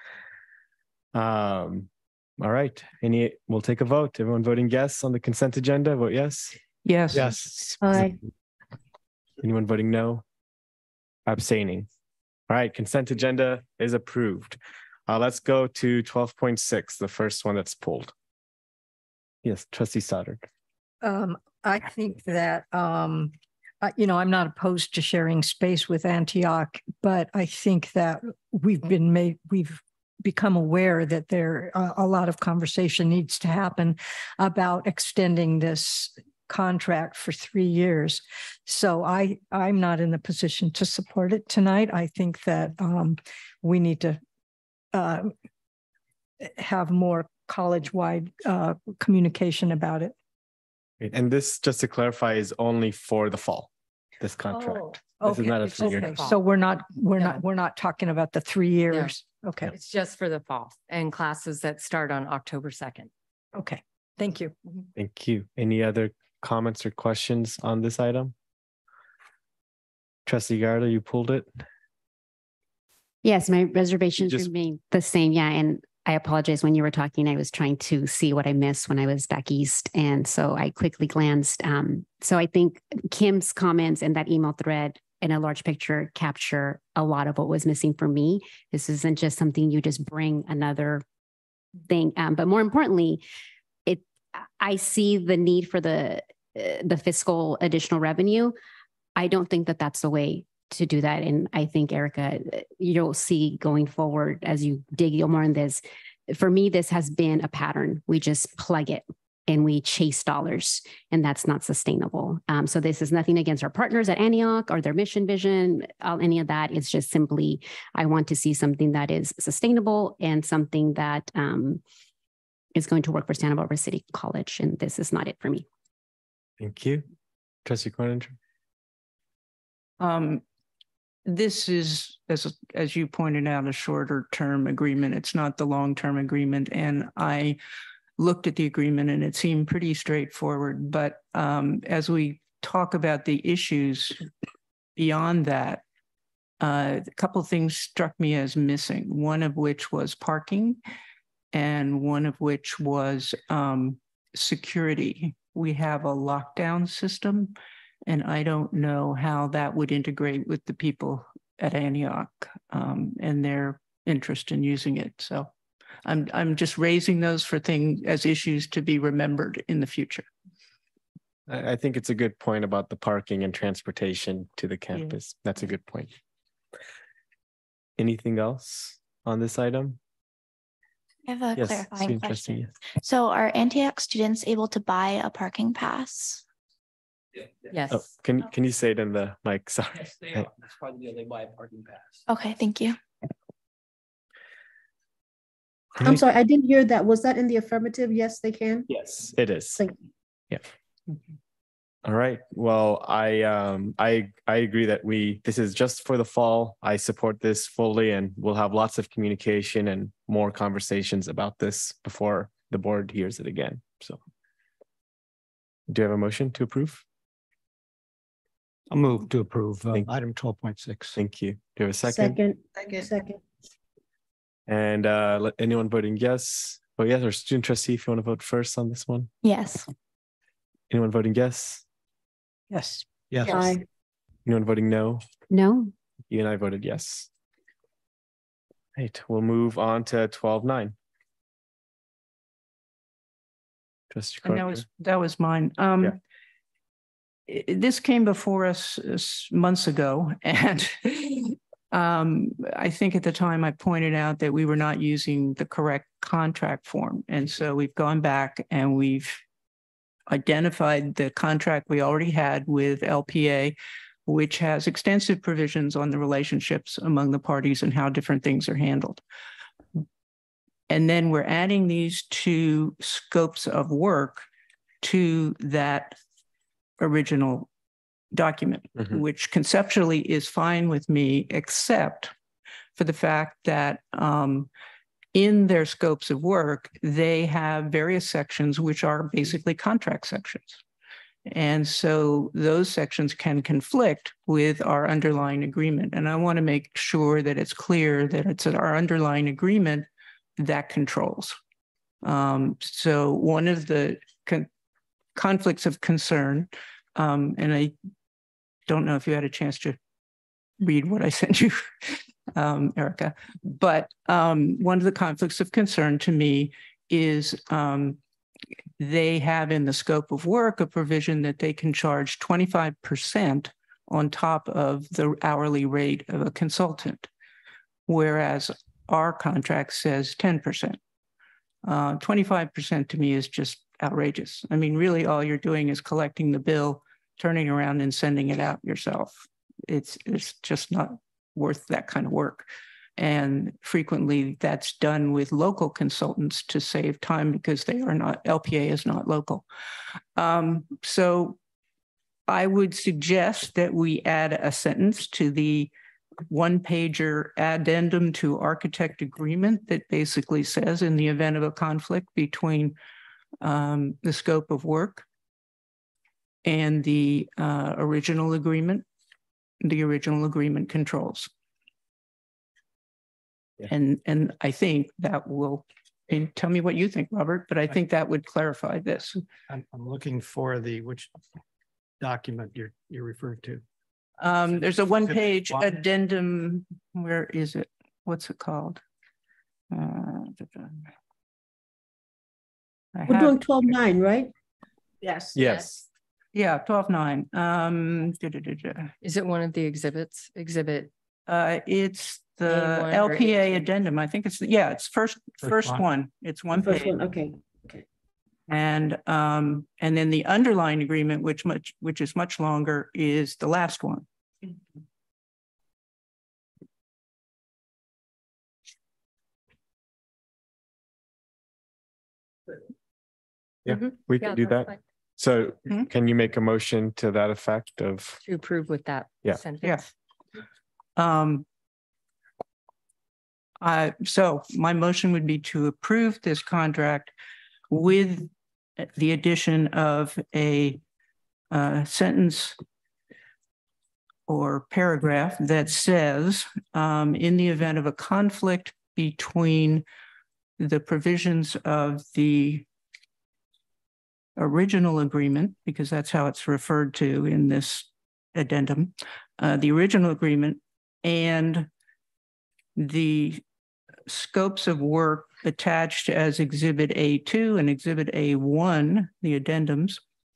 All right. We'll take a vote. Everyone voting yes on the consent agenda, vote yes. Yes. Yes. Aye. Anyone voting no? Abstaining. All right. Consent agenda is approved. Let's go to 12.6, the first one that's pulled. Yes, Trustee Stoddard. I think that, I'm not opposed to sharing space with Antioch, but I think that we've become aware that a lot of conversation needs to happen about extending this contract for 3 years. So I'm not in the position to support it tonight. I think that we need to have more college-wide communication about it. And this, just to clarify, is only for the fall. this contract. Oh, This is not a 3-year. okay. So we're not talking about the 3 years. Okay. It's just for the fall and classes that start on October 2nd. Okay. Thank you. Thank you. Any other comments or questions on this item? Trustee Garda, you pulled it? Yes, my reservations just- remain the same. Yeah. And I apologize, when you were talking, I was trying to see what I missed when I was back east. And so I quickly glanced. So I think Kim's comments in that email thread in a large picture capture a lot of what was missing for me. This isn't just something you just bring another thing. But more importantly, I see the need for the fiscal additional revenue. I don't think that that's the way to do that. And I think, Erica, you'll see going forward as you dig more in this. For me, this has been a pattern. We just plug it and we chase dollars, and that's not sustainable. So this is nothing against our partners at Antioch or their mission, vision, any of that. It's just simply, I want to see something that is sustainable and something that is going to work for Santa Barbara City College. And this is not it for me. Thank you. Trustee Croninger. This is, as you pointed out, a shorter term agreement. It's not the long-term agreement. And I looked at the agreement and it seemed pretty straightforward. But as we talk about the issues beyond that, a couple of things struck me as missing, one of which was parking and one of which was security. We have a lockdown system, and I don't know how that would integrate with the people at Antioch and their interest in using it. So I'm just raising those for things as issues to be remembered in the future. I think it's a good point about the parking and transportation to the campus. Yeah. That's a good point. Anything else on this item? I have a clarifying question. So are Antioch students able to buy a parking pass? Yes. Oh, can you say it in the mic? Sorry. Yes, they are. That's probably they buy a parking pass. Okay, thank you. I'm sorry, I didn't hear that. Was that in the affirmative? Yes, they can. Yes, it is. Thank you. Yeah. All right. Well, I agree that this is just for the fall. I support this fully, and we'll have lots of communication and more conversations about this before the board hears it again. So, do you have a motion to approve? I'll move to approve item 12.6. Thank you. Do you have a second? Second. And let anyone voting yes. Oh, yes, or student trustee, if you want to vote first on this one. Yes. Anyone voting yes? Yes. Yes. Aye. Anyone voting no? No. You and I voted yes. Right, we'll move on to 12.9. Trustee And that was mine. Yeah. This came before us months ago, and I think at the time I pointed out that we were not using the correct contract form. And so we've gone back and we've identified the contract we already had with LPA, which has extensive provisions on the relationships among the parties and how different things are handled. And then we're adding these two scopes of work to that original document, which conceptually is fine with me, except for the fact that in their scopes of work, they have various sections which are basically contract sections. And so those sections can conflict with our underlying agreement. And I want to make sure that it's clear that it's our underlying agreement that controls. So one of the conflicts of concern, and I don't know if you had a chance to read what I sent you, Erica, but one of the conflicts of concern to me is they have in the scope of work a provision that they can charge 25% on top of the hourly rate of a consultant, whereas our contract says 10%. 25% to me is just outrageous. I mean, really all you're doing is collecting the bill, turning around and sending it out yourself. It's just not worth that kind of work. And frequently that's done with local consultants to save time because they are not, LPA is not local. So I would suggest that we add a sentence to the one-pager addendum to architect agreement that basically says, in the event of a conflict between the scope of work and the original agreement controls. Yeah. And I think that will, and tell me what you think, Robert, but I think that would clarify this. I'm looking for which document you're referring to. There's a one-page addendum. Where is it? What's it called? We're doing 12.9, right? Yes. Yes. Yeah, 12.9. Is it one of the exhibits? It's the LPA addendum. I think it's it's first one. It's one page. First one. Okay. And then the underlying agreement, which is much longer, is the last one. Yeah, we can do that. Fine. So can you make a motion to that effect to approve with that sentence? Yes. So my motion would be to approve this contract with the addition of a sentence or paragraph that says, in the event of a conflict between the provisions of the original agreement, because that's how it's referred to in this addendum, the original agreement and the scopes of work attached as Exhibit A2 and Exhibit A1, the addendums,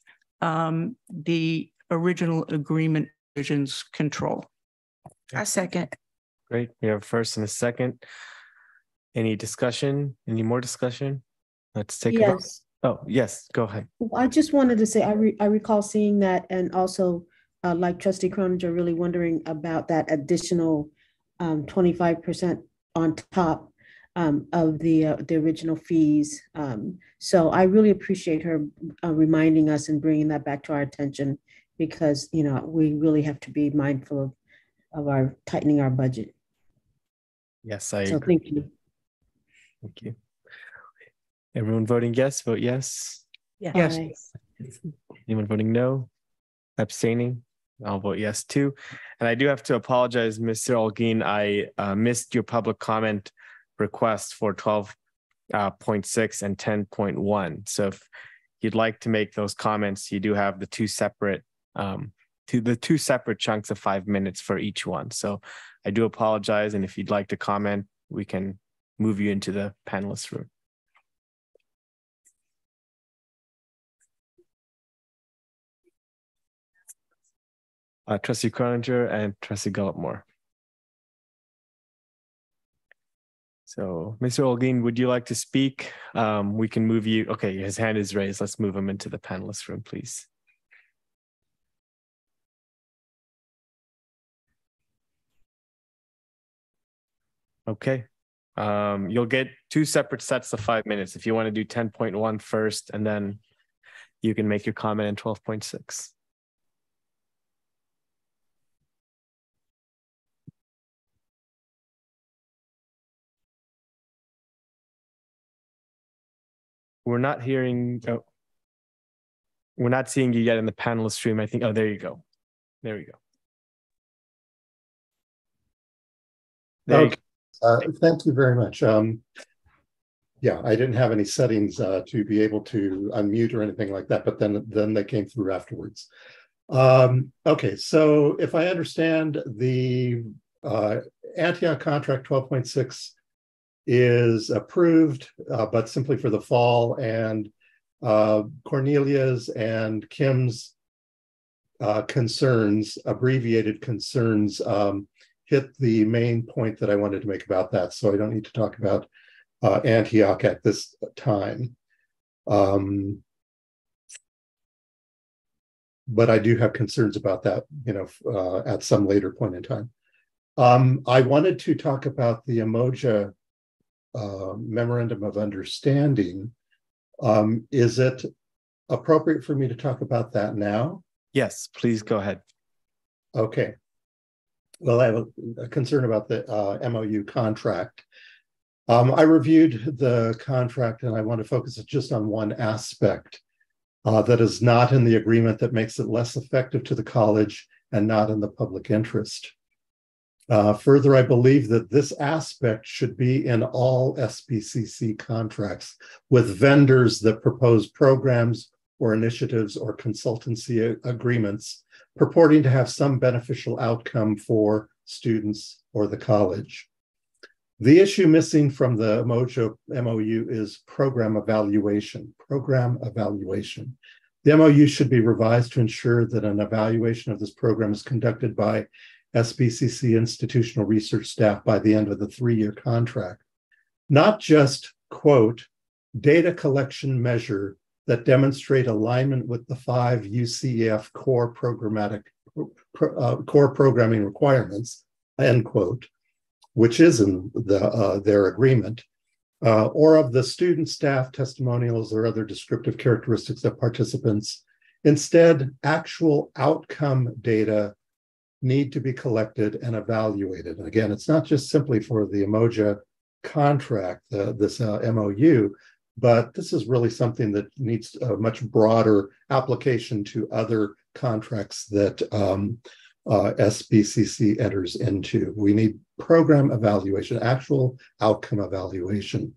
the original agreement provisions control. A second. Great. We have a first and a second. Any discussion? Any more discussion? Let's take a vote. Oh, yes, go ahead. I just wanted to say, I recall seeing that, and also like Trustee Croninger, really wondering about that additional 25% on top of the original fees. So I really appreciate her reminding us and bringing that back to our attention, because we really have to be mindful of our tightening our budget. Yes, I agree. Thank you. Thank you. Everyone voting yes, vote yes. Yes. Anyone voting no? Abstaining? I'll vote yes too. And I do have to apologize, Mr. Olguin. I missed your public comment request for 12.6 and 10.1. So if you'd like to make those comments, you do have the two separate chunks of 5 minutes for each one. So I do apologize. And if you'd like to comment, we can move you into the panelist room. Trustee Croninger and Trustee Gulletmore. So, Mr. Olguin, would you like to speak? We can move you. Okay, his hand is raised. Let's move him into the panelist room, please. Okay. You'll get two separate sets of 5 minutes. If you want to do 10.1 first, and then you can make your comment in 12.6. We're not hearing, we're not seeing you yet in the panelist stream. I think, oh, there you go. There we go. Okay. Thank you very much. Yeah, I didn't have any settings to be able to unmute or anything like that, but then they came through afterwards. Okay, so if I understand, the Antioch contract 12.6 is approved, but simply for the fall, and Cornelia's and Kim's concerns, abbreviated concerns, hit the main point that I wanted to make about that. So I don't need to talk about Antioch at this time. But I do have concerns about that, at some later point in time. I wanted to talk about the Umoja Memorandum of Understanding. Is it appropriate for me to talk about that now? Yes, please go ahead. Okay. Well, I have a concern about the MOU contract. I reviewed the contract and I want to focus just on one aspect that is not in the agreement that makes it less effective to the college and not in the public interest. Further, I believe that this aspect should be in all SBCC contracts with vendors that propose programs or initiatives or consultancy agreements purporting to have some beneficial outcome for students or the college. The issue missing from the MOU is program evaluation. The MOU should be revised to ensure that an evaluation of this program is conducted by SBCC institutional research staff by the end of the 3-year contract. Not just, quote, data collection measure that demonstrate alignment with the 5 UCEF core programming requirements, end quote, which is in their agreement, or of the student, staff, testimonials, or other descriptive characteristics of participants. Instead, actual outcome data need to be collected and evaluated. And again, it's not just simply for the Umoja contract, this MOU, but this is really something that needs a much broader application to other contracts that SBCC enters into. We need program evaluation, actual outcome evaluation.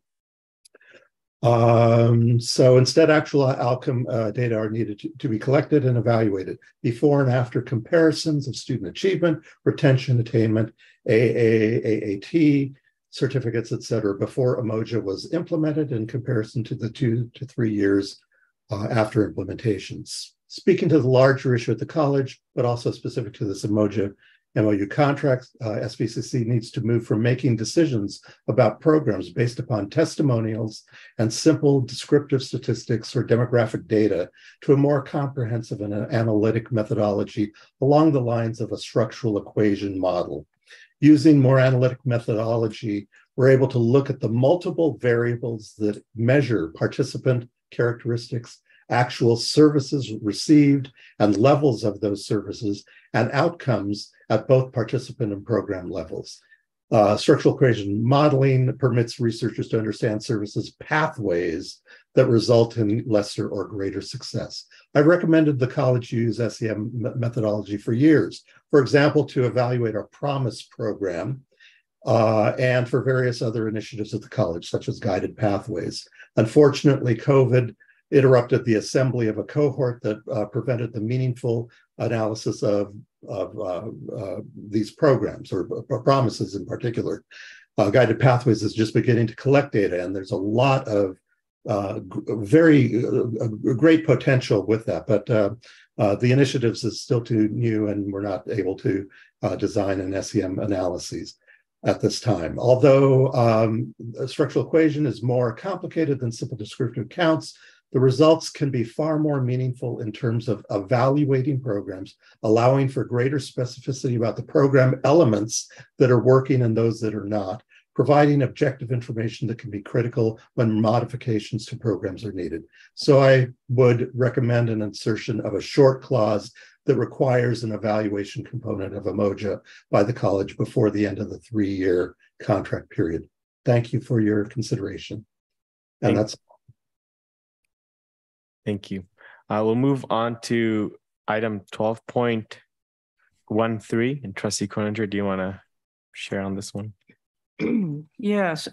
So instead, actual outcome data are needed to be collected and evaluated. Before and after comparisons of student achievement, retention, attainment, AAT, certificates, et cetera, before Umoja was implemented in comparison to the 2 to 3 years after implementations. Speaking to the larger issue at the college, but also specific to this Umoja MOU contract, SBCC needs to move from making decisions about programs based upon testimonials and simple descriptive statistics or demographic data to a more comprehensive and analytic methodology along the lines of a structural equation model. Using more analytic methodology, we're able to look at the multiple variables that measure participant characteristics, actual services received, and levels of those services, and outcomes at both participant and program levels. Structural equation modeling permits researchers to understand services pathways that result in lesser or greater success. I've recommended the college use SEM methodology for years, for example, to evaluate our Promise program and for various other initiatives at the college, such as guided pathways. Unfortunately, COVID interrupted the assembly of a cohort that prevented the meaningful analysis of these programs, or promises in particular. Guided Pathways is just beginning to collect data, and there's a lot of great potential with that, but the initiatives is still too new, and we're not able to design an SEM analyses at this time. Although a structural equation is more complicated than simple descriptive counts, the results can be far more meaningful in terms of evaluating programs, allowing for greater specificity about the program elements that are working and those that are not, providing objective information that can be critical when modifications to programs are needed. So I would recommend an insertion of a short clause that requires an evaluation component of Umoja by the college before the end of the 3-year contract period. Thank you for your consideration. And that's Thank you. We'll move on to item 12.13. And Trustee Croninger, do you want to share on this one? Yes.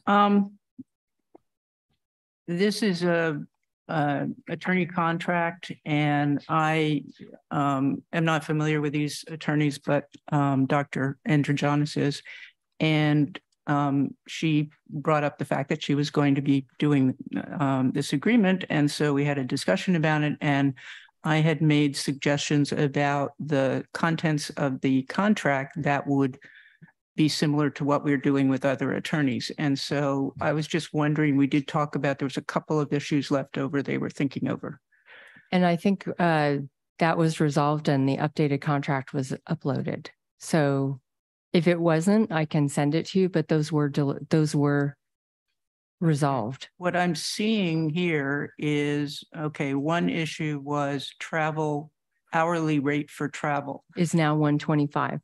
This is a attorney contract, and I am not familiar with these attorneys, but Dr. Androgenis is, and she brought up the fact that she was going to be doing this agreement. And so we had a discussion about it, and I had made suggestions about the contents of the contract that would be similar to what we're doing with other attorneys. And so I was just wondering, we did talk about, there was a couple of issues left over they were thinking over. And I think that was resolved and the updated contract was uploaded. So if it wasn't, I can send it to you, but those were resolved. What I'm seeing here is, okay, one issue was travel hourly rate for travel? Is now 125.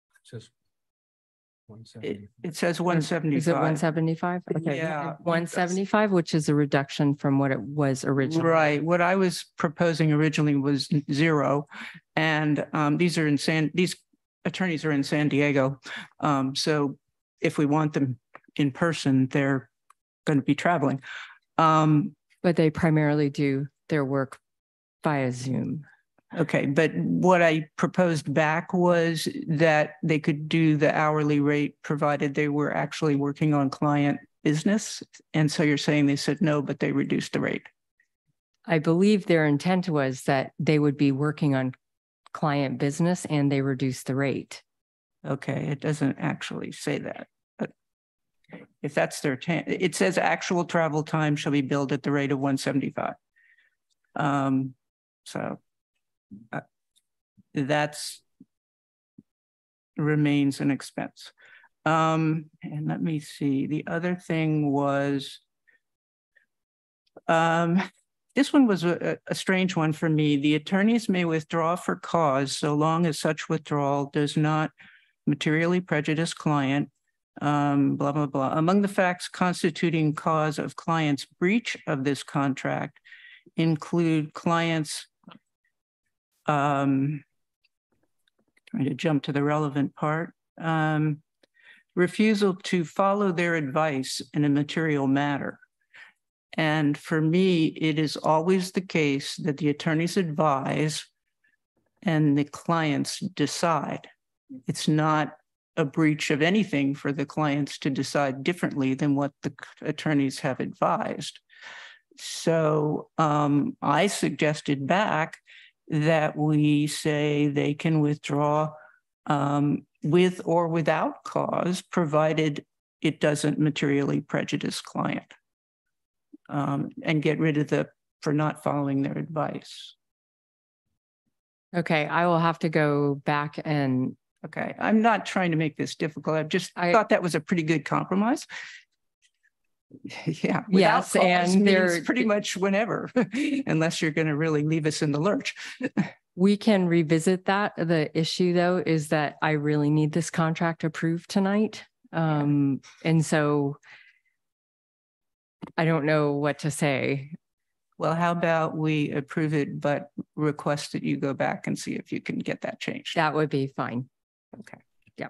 It says 175. Is it 175? Okay. Yeah. 175, which is a reduction from what it was originally. Right. What I was proposing originally was 0. And these attorneys are in San Diego. So if we want them in person, they're going to be traveling. But they primarily do their work via Zoom. Okay, but what I proposed back was that they could do the hourly rate provided they were actually working on client business. And so you're saying they said no, but they reduced the rate. I believe their intent was that they would be working on client business and they reduced the rate. Okay, it doesn't actually say that. But if that's their intent, it says actual travel time shall be billed at the rate of 175. So that's remains an expense. And let me see, the other thing was, this one was a strange one for me. The attorneys may withdraw for cause so long as such withdrawal does not materially prejudice client, blah, blah, blah. Among the facts constituting cause of client's breach of this contract include clients, trying to jump to the relevant part, refusal to follow their advice in a material matter. And for me, it is always the case that the attorneys advise and the clients decide. It's not a breach of anything for the clients to decide differently than what the attorneys have advised. So I suggested back that we say they can withdraw with or without cause, provided it doesn't materially prejudice client, and get rid of the for not following their advice. Okay, I will have to go back and. Okay, I'm not trying to make this difficult. I thought that was a pretty good compromise. Yeah. Yes, and they're pretty much whenever, unless you're going to really leave us in the lurch. We can revisit that. The issue, though, is that I really need this contract approved tonight. And so I don't know what to say. Well, how about we approve it, but request that you go back and see if you can get that changed? That would be fine. Okay. Yeah.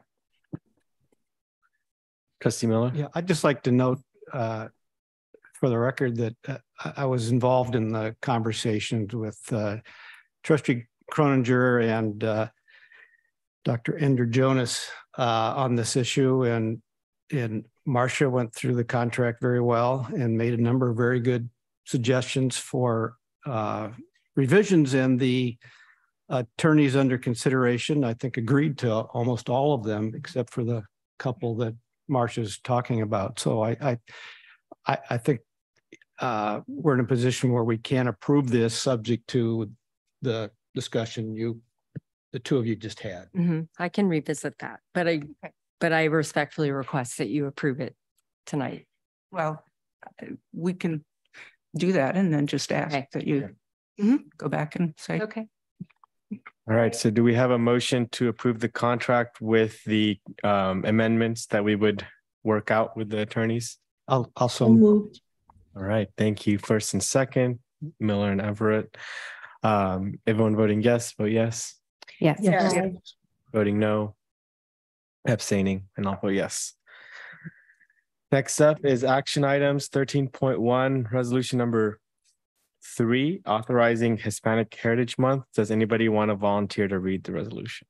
Trustee Miller? Yeah, I'd just like to note for the record that I was involved in the conversations with Trustee Croninger and Dr. Ender Jonas on this issue, and Marcia went through the contract very well and made a number of very good suggestions for revisions, and the attorneys under consideration, I think, agreed to almost all of them except for the couple that Marcia's talking about. So I think we're in a position where we can approve this subject to the discussion the two of you just had. Mm-hmm. I can revisit that, but I respectfully request that you approve it tonight. Well, we can do that and then just ask that you go back and say. Okay. All right. So do we have a motion to approve the contract with the amendments that we would work out with the attorneys? I'll also move. All right. Thank you. First and second, Miller and Everett. Everyone voting yes, vote yes. Yes. Yes. Voting no. Abstaining, and I'll vote yes. Next up is action items 13.1, resolution number 3, authorizing Hispanic Heritage Month. Does anybody want to volunteer to read the resolution?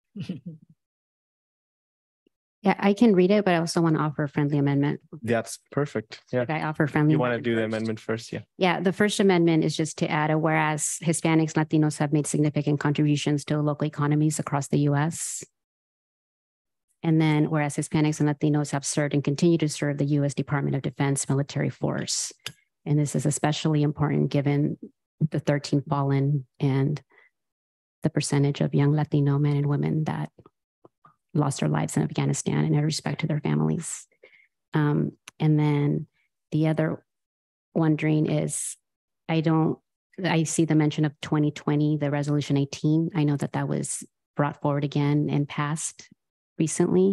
Yeah, I can read it, but I also want to offer a friendly amendment. That's perfect. Yeah. Should I offer friendly? You want to do the amendment first? Yeah. Yeah, the first amendment is just to add a whereas Hispanics, Latinos have made significant contributions to local economies across the U.S. And then whereas Hispanics and Latinos have served and continue to serve the U.S. Department of Defense military force. And this is especially important given the 13 fallen and the percentage of young Latino men and women that lost their lives in Afghanistan, and in respect to their families. And then the other wondering is, I don't I see the mention of 2020, the resolution 18. I know that that was brought forward again and passed recently.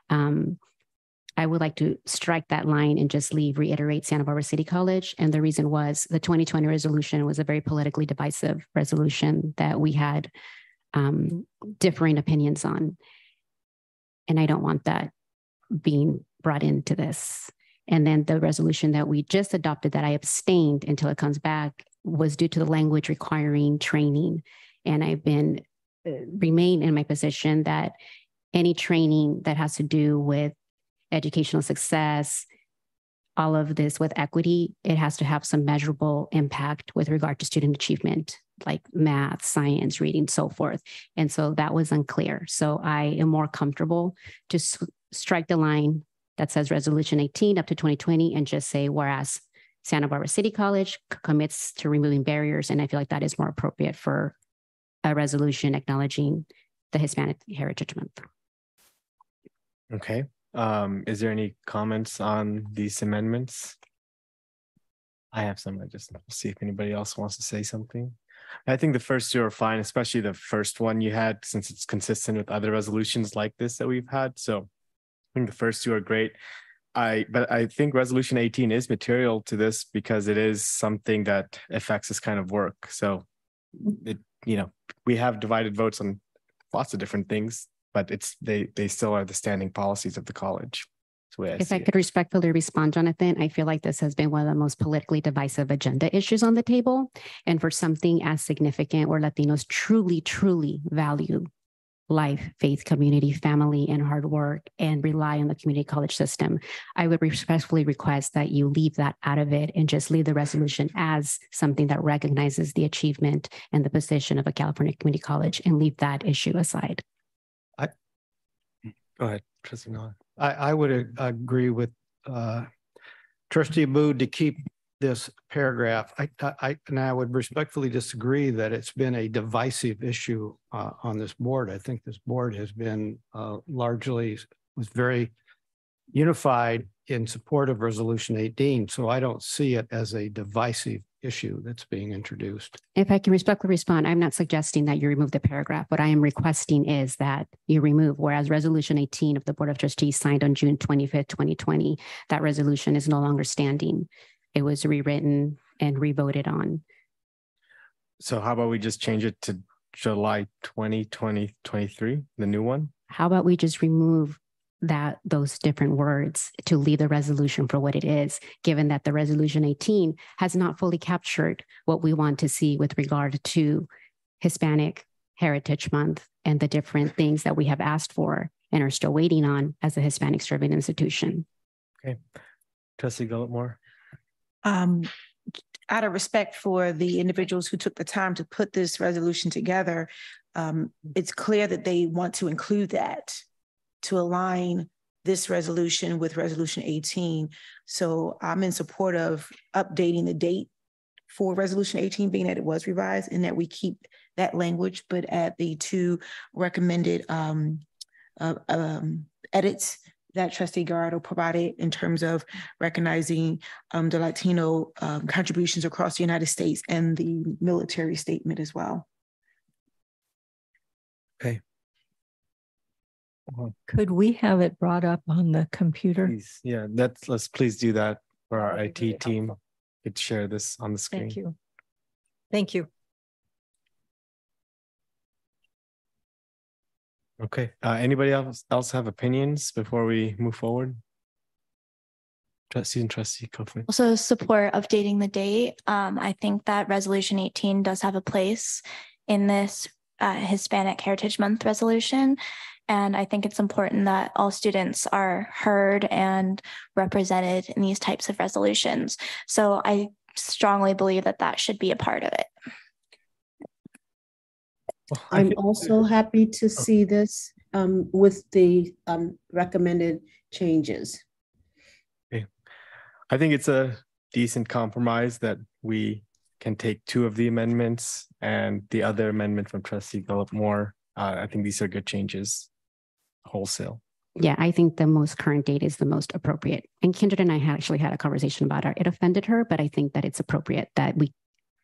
I would like to strike that line and just reiterate Santa Barbara City College. And the reason was the 2020 resolution was a very politically divisive resolution that we had differing opinions on. And I don't want that being brought into this. And then the resolution that we just adopted that I abstained until it comes back was due to the language requiring training. And I've been remain in my position that any training that has to do with educational success, all of this with equity, it has to have some measurable impact with regard to student achievement, like math, science, reading, so forth. And so that was unclear. So I am more comfortable to strike the line that says resolution 18 up to 2020 and just say, whereas Santa Barbara City College commits to removing barriers. And I feel like that is more appropriate for a resolution acknowledging the Hispanic Heritage Month. Okay. Is there any comments on these amendments? I have some. I just see if anybody else wants to say something. I think the first two are fine, especially the first one you had, since it's consistent with other resolutions like this that we've had. So I think the first two are great. But I think resolution 18 is material to this because it is something that affects this kind of work. So we have divided votes on lots of different things, but they still are the standing policies of the college. If I could respectfully respond, Jonathan, I feel like this has been one of the most politically divisive agenda issues on the table. And for something as significant where Latinos truly, truly value life, faith, community, family, and hard work, and rely on the community college system, I would respectfully request that you leave that out of it and just leave the resolution as something that recognizes the achievement and the position of a California community college and leave that issue aside. Go ahead, Trustee Miller. I would agree with Trustee Abood to keep this paragraph. And I would respectfully disagree that it's been a divisive issue on this board. I think this board has been was very unified in support of Resolution 18. So I don't see it as a divisive issue that's being introduced. If I can respectfully respond, I'm not suggesting that you remove the paragraph. What I am requesting is that you remove, whereas Resolution 18 of the Board of Trustees signed on June 25th, 2020, that resolution is no longer standing. It was rewritten and revoted on. So how about we just change it to July 2023, the new one? How about we just remove those different words to leave the resolution for what it is, given that the resolution 18 has not fully captured what we want to see with regard to Hispanic Heritage Month and the different things that we have asked for and are still waiting on as a Hispanic serving institution. Okay. Trustee Gulletmore. Out of respect for the individuals who took the time to put this resolution together, it's clear that they want to include that to align this resolution with resolution 18. So I'm in support of updating the date for resolution 18, being that it was revised, and that we keep that language, but add the two recommended edits that Trustee Gallardo provided in terms of recognizing the Latino contributions across the United States and the military statement as well. Okay. Could we have it brought up on the computer? Please. Yeah, let's please do that for our IT team. Could share this on the screen. Thank you. Thank you. Okay. Anybody else have opinions before we move forward? Trustee Copeland. Also support updating the date. I think that resolution 18 does have a place in this Hispanic Heritage Month resolution. And I think it's important that all students are heard and represented in these types of resolutions. So I strongly believe that that should be a part of it. I'm also happy to see this with the recommended changes. Okay. I think it's a decent compromise that we can take two of the amendments and the other amendment from Trustee Gulletmore. I think these are good changes wholesale. Yeah, I think the most current date is the most appropriate. And Kindred and I actually had a conversation about it. It offended her, but I think that it's appropriate that we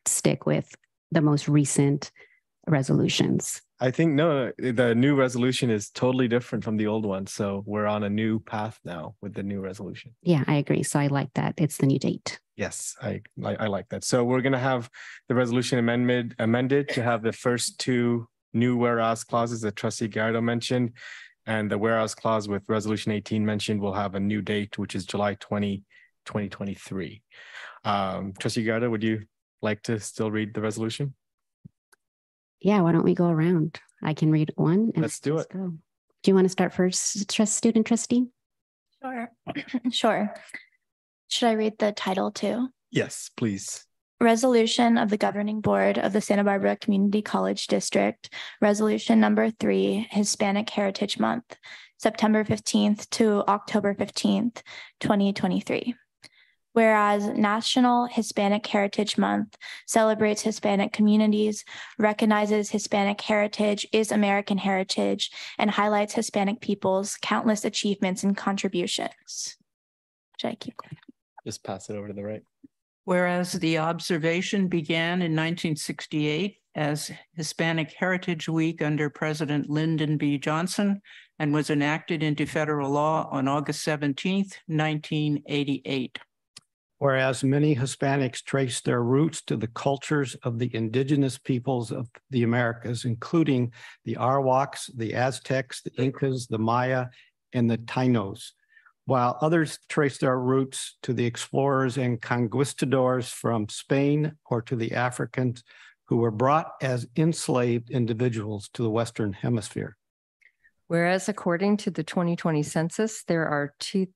stick with the most recent resolutions? I think no, the new resolution is totally different from the old one. So we're on a new path now with the new resolution. Yeah, I agree. So I like that. It's the new date. Yes, I like that. So we're going to have the resolution amended to have the first two new whereas clauses that Trustee Gardo mentioned, and the whereas clause with resolution 18 mentioned will have a new date, which is July 20, 2023. Trustee Gardo, would you like to still read the resolution? Yeah, why don't we go around? I can read one. And let's do it. Go. Do you want to start first, student trustee? Sure. Sure. Should I read the title too? Yes, please. Resolution of the Governing Board of the Santa Barbara Community College District, Resolution number 3, Hispanic Heritage Month, September 15th to October 15th, 2023. Whereas National Hispanic Heritage Month celebrates Hispanic communities, recognizes Hispanic heritage is American heritage, and highlights Hispanic people's countless achievements and contributions. Should I keep going? Just pass it over to the right. Whereas the observation began in 1968 as Hispanic Heritage Week under President Lyndon B. Johnson and was enacted into federal law on August 17th, 1988. Whereas many Hispanics trace their roots to the cultures of the indigenous peoples of the Americas, including the Arawaks, the Aztecs, the Incas, the Maya, and the Tainos, while others trace their roots to the explorers and conquistadors from Spain or to the Africans who were brought as enslaved individuals to the Western Hemisphere. Whereas according to the 2020 census, there are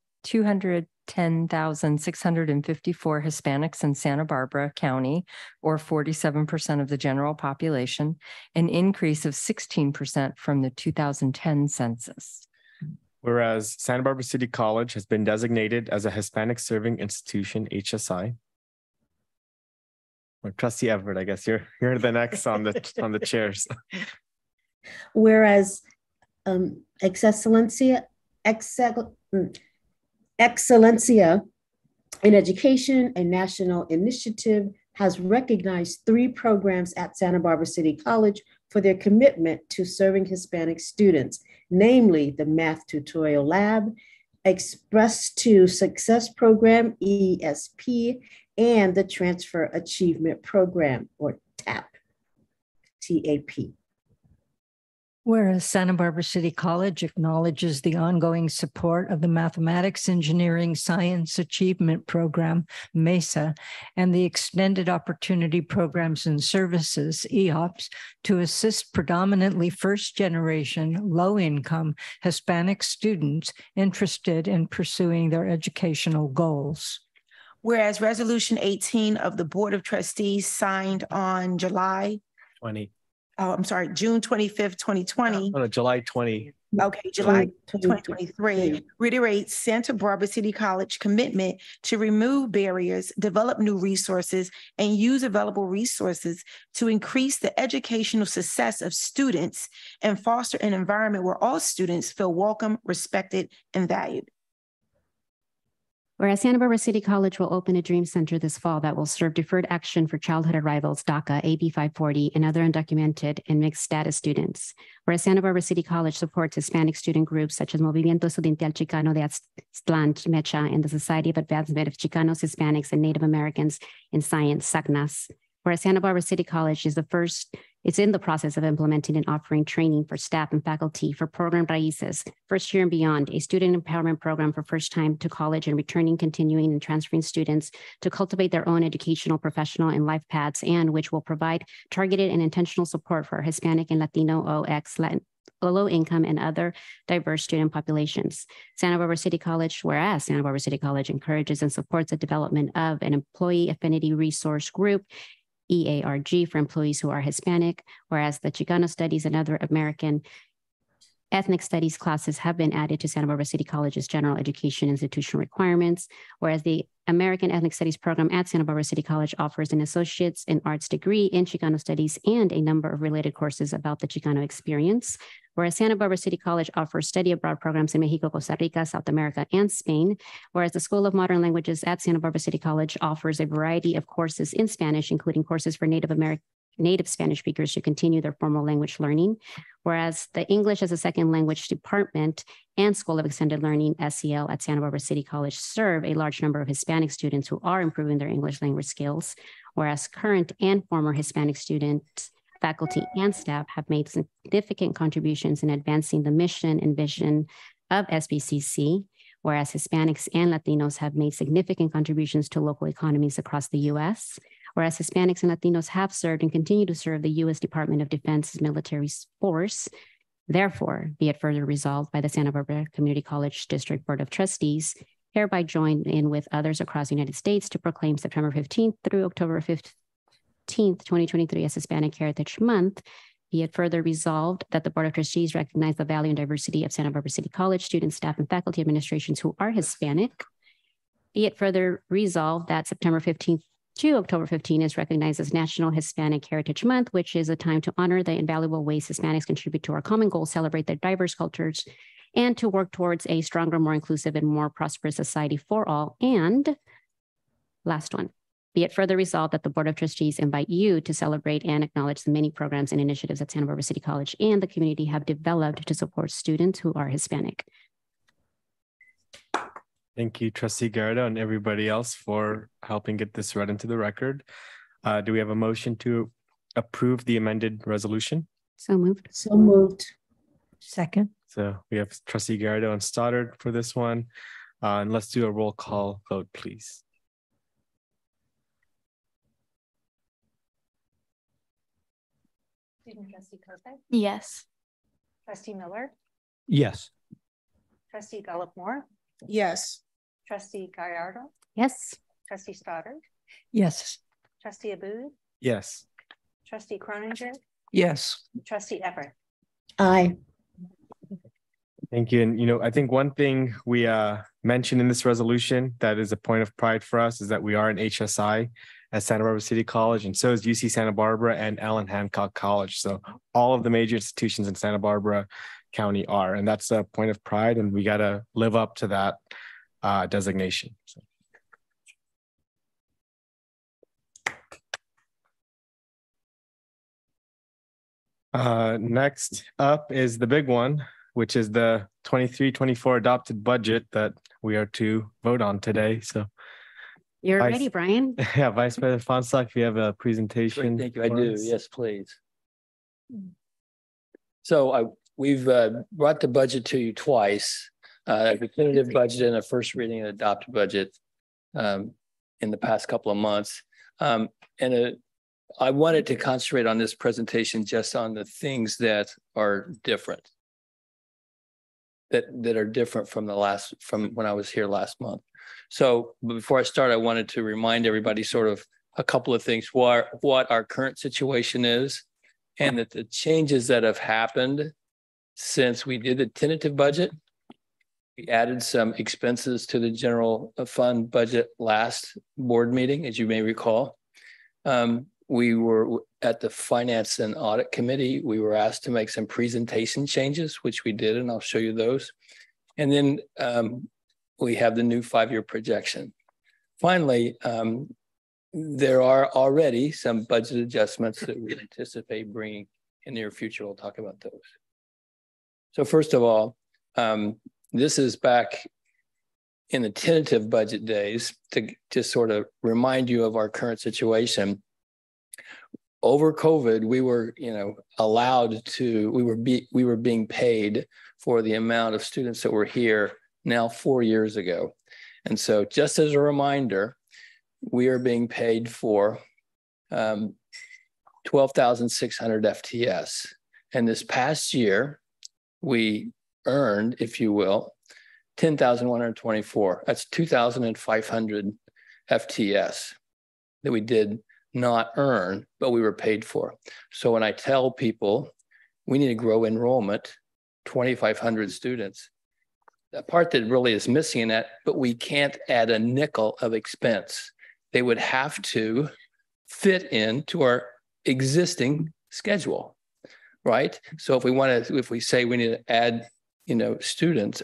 210,654 Hispanics in Santa Barbara County, or 47% of the general population, an increase of 16% from the 2010 census. Whereas Santa Barbara City College has been designated as a Hispanic Serving Institution, HSI. Or Trustee Everett, I guess you're the next on the chairs. Whereas Excellencia in Education, a national initiative, has recognized 3 programs at Santa Barbara City College for their commitment to serving Hispanic students, namely the Math Tutorial Lab, Express to Success Program, ESP, and the Transfer Achievement Program, or TAP, TAP. Whereas Santa Barbara City College acknowledges the ongoing support of the Mathematics, Engineering, Science Achievement Program, MESA, and the Extended Opportunity Programs and Services, EOPS, to assist predominantly first-generation, low-income Hispanic students interested in pursuing their educational goals. Whereas Resolution 18 of the Board of Trustees signed on June 25th, 2020. Oh, no, July 20. Okay, July 2023 reiterates Santa Barbara City College commitment to remove barriers, develop new resources, and use available resources to increase the educational success of students and foster an environment where all students feel welcome, respected, and valued. Whereas Santa Barbara City College will open a Dream Center this fall that will serve deferred action for childhood arrivals, DACA, AB 540, and other undocumented and mixed status students. Whereas Santa Barbara City College supports Hispanic student groups such as Movimiento Estudiantil Chicano de Aztlán, MECHA, and the Society of Advancement of Chicanos, Hispanics, and Native Americans in Science, SACNAS. Whereas Santa Barbara City College is it's in the process of implementing and offering training for staff and faculty for Program Raíces, first year and beyond, a student empowerment program for first time to college and returning, continuing, and transferring students to cultivate their own educational, professional, and life paths, and which will provide targeted and intentional support for Hispanic and Latino, OX, Latin, low income, and other diverse student populations. Santa Barbara City College, whereas Santa Barbara City College encourages and supports the development of an employee affinity resource group, EARG, for employees who are Hispanic, whereas the Chicano Studies and other American Ethnic Studies classes have been added to Santa Barbara City College's general education institutional requirements, whereas the American Ethnic Studies program at Santa Barbara City College offers an associate's in arts degree in Chicano Studies and a number of related courses about the Chicano experience, Whereas Santa Barbara City College offers study abroad programs in Mexico, Costa Rica, South America, and Spain. Whereas the School of Modern Languages at Santa Barbara City College offers a variety of courses in Spanish, including courses for Native Spanish speakers to continue their formal language learning. Whereas the English as a Second Language Department and School of Extended Learning, SEL, at Santa Barbara City College serve a large number of Hispanic students who are improving their English language skills. Whereas current and former Hispanic students, faculty, and staff have made significant contributions in advancing the mission and vision of SBCC, whereas Hispanics and Latinos have made significant contributions to local economies across the U.S., whereas Hispanics and Latinos have served and continue to serve the U.S. Department of Defense's military force. Therefore, be it further resolved by the Santa Barbara Community College District Board of Trustees, hereby joined in with others across the United States to proclaim September 15th through October 15th, 2023 as Hispanic Heritage Month. Be it further resolved that the Board of Trustees recognize the value and diversity of Santa Barbara City College students, staff, and faculty administrations who are Hispanic. Be it further resolved that September 15th to October 15 is recognized as National Hispanic Heritage Month, which is a time to honor the invaluable ways Hispanics contribute to our common goal, celebrate their diverse cultures, and to work towards a stronger, more inclusive, and more prosperous society for all. And last one, be it further resolved that the Board of Trustees invite you to celebrate and acknowledge the many programs and initiatives that Santa Barbara City College and the community have developed to support students who are Hispanic. Thank you, Trustee Garrido, and everybody else for helping get this read into the record. Do we have a motion to approve the amended resolution? So moved. So moved. Second. So we have Trustee Garrido and Stoddard for this one. And let's do a roll call vote, please. Student Trustee Kotek? Yes. Trustee Miller? Yes. Trustee Gallop-Moore? Yes. Trustee Gallardo? Yes. Trustee Stoddard? Yes. Trustee Abud? Yes. Trustee Croninger? Yes. Trustee Everett? Aye. Thank you. And, I think one thing we mentioned in this resolution that is a point of pride for us is that we are an HSI at Santa Barbara City College, and so is UC Santa Barbara and Allen Hancock College. So all of the major institutions in Santa Barbara County are, and that's a point of pride, and we got to live up to that designation. So. Next up is the big one, which is the 23-24 adopted budget that we are to vote on today. So you're ready, Brian. Yeah, Vice President Fonstock, if you have a presentation. Great, thank you. I do. Yes, please. So we've brought the budget to you twice, a definitive budget and a first reading and adopted budget in the past couple of months. I wanted to concentrate on this presentation just on the things that are different. That are different from when I was here last month. So before I start, I wanted to remind everybody sort of a couple of things, what our current situation is, and that the changes that have happened since we did the tentative budget. We added some expenses to the general fund budget last board meeting, as you may recall. We were at the Finance and Audit Committee. We were asked to make some presentation changes, which we did, and I'll show you those. And then we have the new 5-year projection. Finally, there are already some budget adjustments that we anticipate bringing in the near future. We'll talk about those. So first of all, this is back in the tentative budget days to just sort of remind you of our current situation. Over COVID, we were, we were being paid for the amount of students that were here now 4 years ago. And so just as a reminder, we are being paid for 12,600 FTS. And this past year, we earned, if you will, 10,124. That's 2,500 FTS that we did not earn, but we were paid for. So when I tell people we need to grow enrollment, 2,500 students, the part that really is missing in that, but we can't add a nickel of expense. They would have to fit into our existing schedule. right? So if we want to, if we say we need to add, students,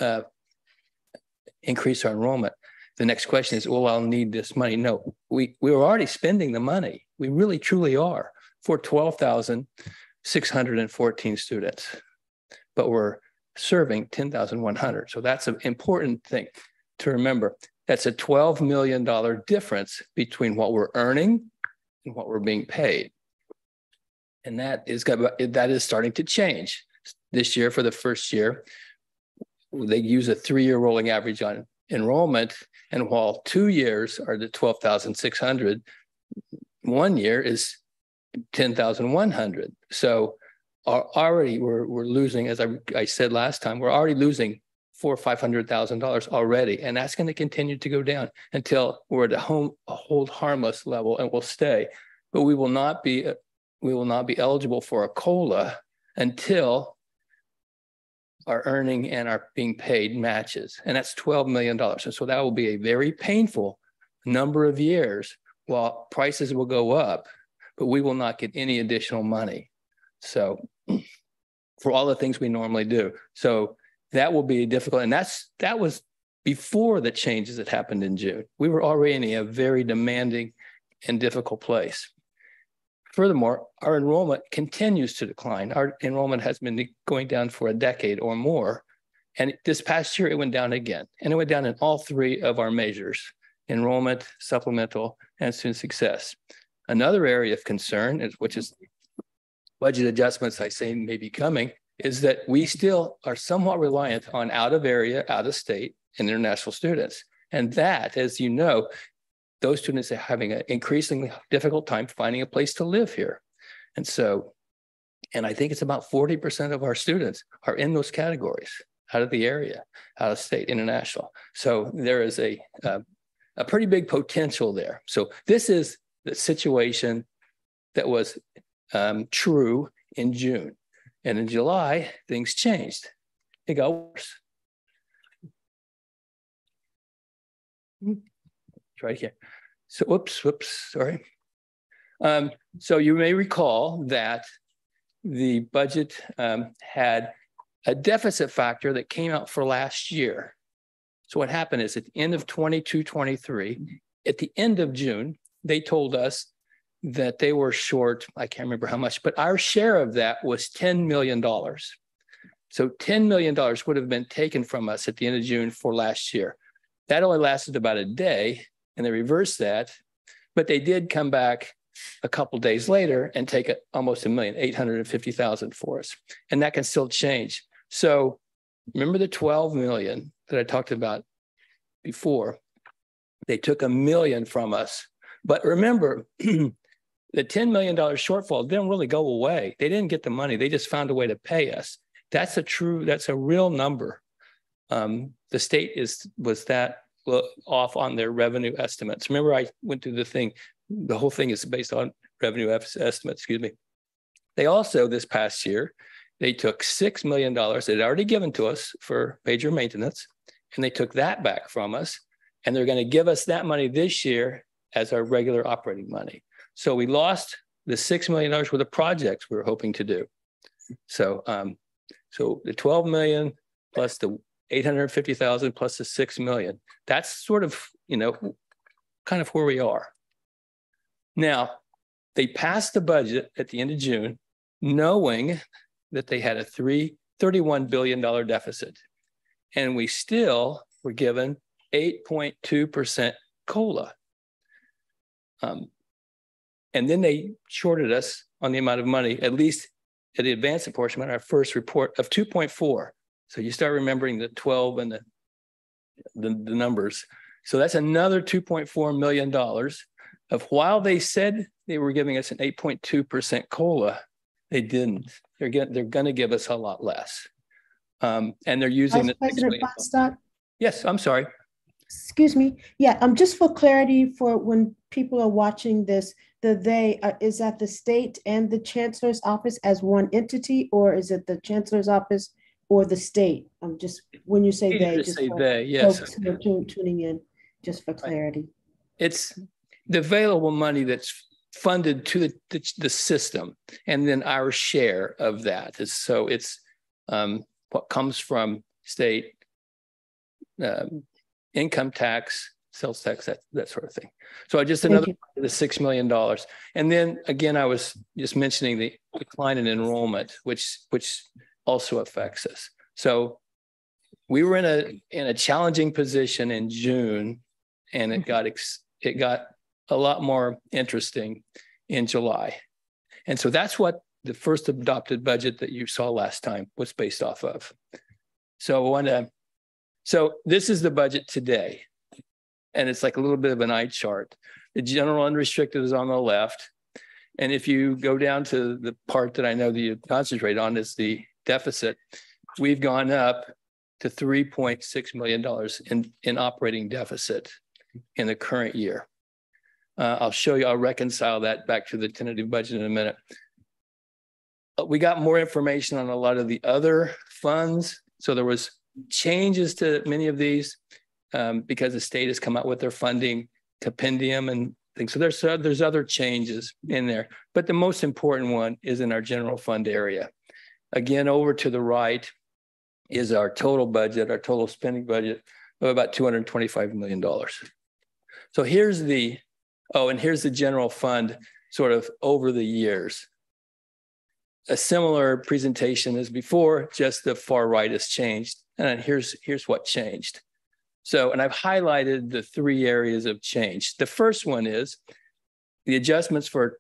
increase our enrollment, the next question is, well, I'll need this money. No, we were already spending the money. We really, truly are for 12,614 students, but we're serving 10,100. So that's an important thing to remember. That's a $12 million difference between what we're earning and what we're being paid. And that is starting to change. This year, for the first year, they use a 3-year rolling average on enrollment. And while 2 years are the 12,600, 1 year is 10,100. So already we're losing, as I said last time, we're already losing $400,000 or $500,000 already, and that's going to continue to go down until we're at a hold harmless level, and we'll stay. But we will not be eligible for a COLA until our earning and our being paid matches, and that's $12 million. And so that will be a very painful number of years while prices will go up, but we will not get any additional money. So for all the things we normally do. So that will be difficult. And that was before the changes that happened in June. We were already in a very demanding and difficult place. Furthermore, our enrollment continues to decline. Our enrollment has been going down for a decade or more. And this past year, it went down again. And it went down in all 3 of our measures: enrollment, supplemental, and student success. Another area of concern, which is budget adjustments I say may be coming, is that we still are somewhat reliant on out of area, out of state, and international students. And that, as you know, those students are having an increasingly difficult time finding a place to live here. And so, and I think it's about 40% of our students are in those categories: out of the area, out of state, international. So there is a pretty big potential there. So this is the situation that was true in June. And in July, things changed. It got worse. Right here. So, whoops, sorry. So you may recall that the budget had a deficit factor that came out for last year. So what happened is at the end of 22-23, at the end of June, they told us that they were short, I can't remember how much, but our share of that was $10 million. So $10 million would have been taken from us at the end of June for last year. That only lasted about a day, and they reversed that, but they did come back a couple of days later and take almost $1,850,000 for us. And that can still change. So remember the 12 million that I talked about before? They took $1 million from us. But remember, the $10 million shortfall didn't really go away. They didn't get the money. They just found a way to pay us. That's a real number. The state was that off on their revenue estimates. Remember, I went through the thing. The whole thing is based on revenue estimates, excuse me. They also, this past year, they took $6 million they'd already given to us for pager maintenance, and they took that back from us, and they're going to give us that money this year as our regular operating money. So we lost the $6 million worth of projects we were hoping to do. So, so the 12 million plus the 850,000 plus the 6 million, that's sort of, kind of where we are. Now, they passed the budget at the end of June, knowing that they had a $31 billion deficit. And we still were given 8.2% COLA. And then they shorted us on the amount of money, at least at the advanced apportionment, our first report of 2.4. So you start remembering the 12 and the numbers. So that's another $2.4 million of, while they said they were giving us an 8.2% COLA, they didn't. They're going to give us a lot less. And they're using Vice President Bonstock? Yes, I'm sorry. Excuse me. Yeah, just for clarity, for when people are watching this, is that the state and the chancellor's office as one entity, or is it the chancellor's office or the state? Just when you say they, just for they, yes. Folks who are tuning in, just for clarity. It's the available money that's funded to the system, and then our share of that. So it's what comes from state income tax, sales tax, that sort of thing. So just another the $6 million. And then again, I was just mentioning the decline in enrollment, which also affects us. So we were in a challenging position in June, and it got a lot more interesting in July. And so that's what the first adopted budget that you saw last time was based off of. So this is the budget today. And it's like a little bit of an eye chart. The general unrestricted is on the left. And if you go down to the part that I know that you concentrate on is the deficit, we've gone up to $3.6 million in operating deficit in the current year. I'll show you, I'll reconcile that back to the tentative budget in a minute. We got more information on a lot of the other funds. So there was changes to many of these because the state has come out with their funding compendium and things. So there's other changes in there, but the most important one is in our general fund area. Again, over to the right is our total budget, our total spending budget of about $225 million. So here's the general fund sort of over the years. A similar presentation as before, just the far right has changed. And here's what changed. So, and I've highlighted the three areas of change. The first one is the adjustments for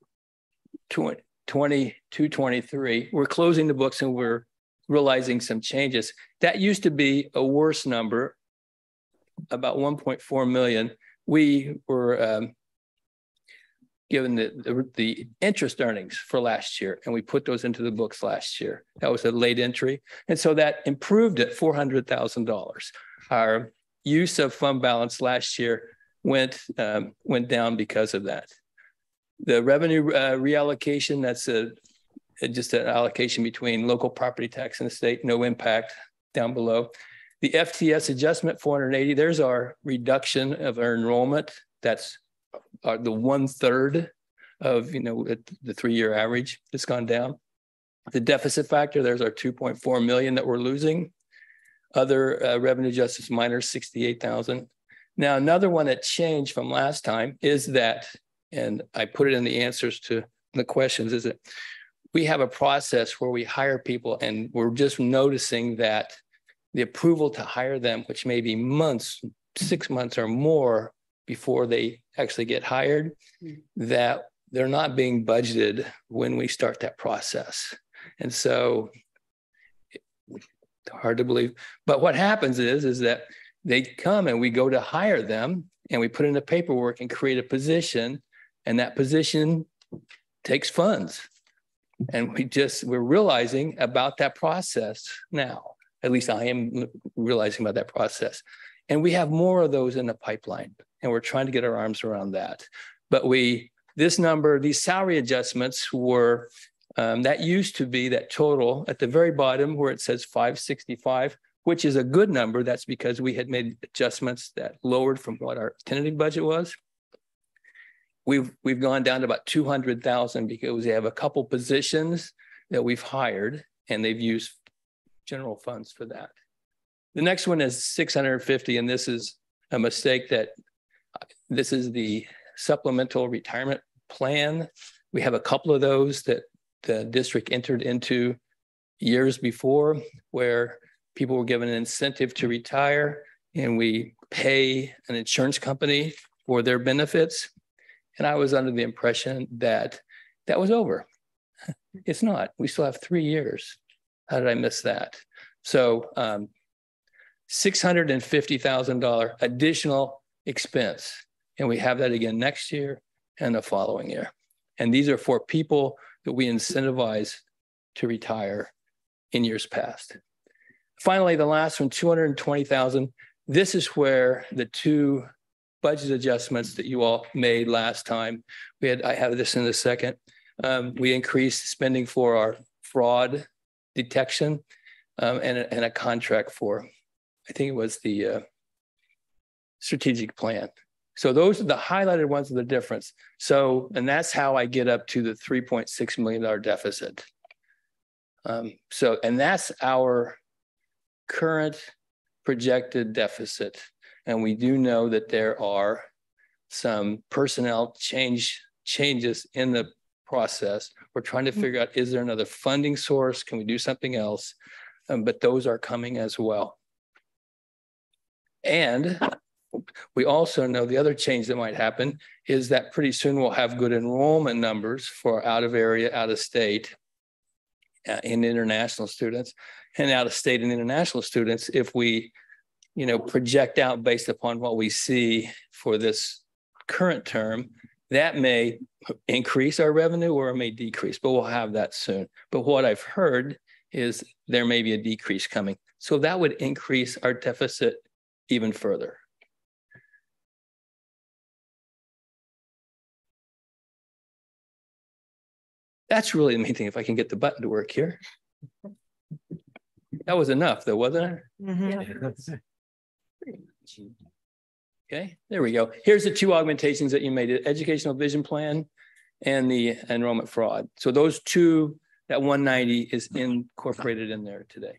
22-23. We're closing the books and we're realizing some changes. That used to be a worse number, about 1.4 million. We were given the interest earnings for last year, and we put those into the books last year. That was a late entry. And so that improved at $400,000. Our use of fund balance last year went down because of that. The revenue reallocation, that's just an allocation between local property tax and the state, no impact down below. The FTS adjustment, 480, there's our reduction of our enrollment. That's the 1/3 of the 3-year average that's gone down. The deficit factor, there's our 2.4 million that we're losing. Other revenue adjustments minor 68,000. Now another one that changed from last time is that, and I put it in the answers to the questions, is that we have a process where we hire people, and we're just noticing that the approval to hire them, which may be months, 6 months or more before they actually get hired, that they're not being budgeted when we start that process. And so, hard to believe, but what happens is that they come and we go to hire them and we put in the paperwork and create a position, and that position takes funds. And we're realizing about that process now. At least I am realizing about that process. And we have more of those in the pipeline, and we're trying to get our arms around that. But this number, these salary adjustments were, that used to be that total at the very bottom where it says 565, which is a good number. That's because we had made adjustments that lowered from what our tentative budget was. We've gone down to about 200,000 because we have a couple positions that we've hired, and they've used general funds for that. The next one is 650, and this is a mistake. That this is the supplemental retirement plan. We have a couple of those that the district entered into years before, where people were given an incentive to retire, and we pay an insurance company for their benefits. And I was under the impression that that was over. It's not. We still have 3 years. How did I miss that? So $650,000 additional expense. And we have that again next year and the following year. And these are for people that we incentivize to retire in years past. Finally, the last one, $220,000. This is where the two budget adjustments that you all made last time. I have this in a second. We increased spending for our fraud detection and a contract for, I think it was the strategic plan. So those are the highlighted ones of the difference. So, and that's how I get up to the $3.6 million deficit. And that's our current projected deficit. And we do know that there are some personnel changes in the process. We're trying to figure out, is there another funding source? Can we do something else? But those are coming as well. And we also know the other change that might happen is that pretty soon we'll have good enrollment numbers for out of area, out of state, in international students, and out of state and international students. If we, project out based upon what we see for this current term, that may increase our revenue or it may decrease, but we'll have that soon. But what I've heard is there may be a decrease coming. So that would increase our deficit even further. That's really the main thing, if I can get the button to work here. That was enough though, wasn't it? Mm-hmm. Okay, there we go. Here's the two augmentations that you made, the educational vision plan and the enrollment fraud. So those two, that 190 is incorporated in there today.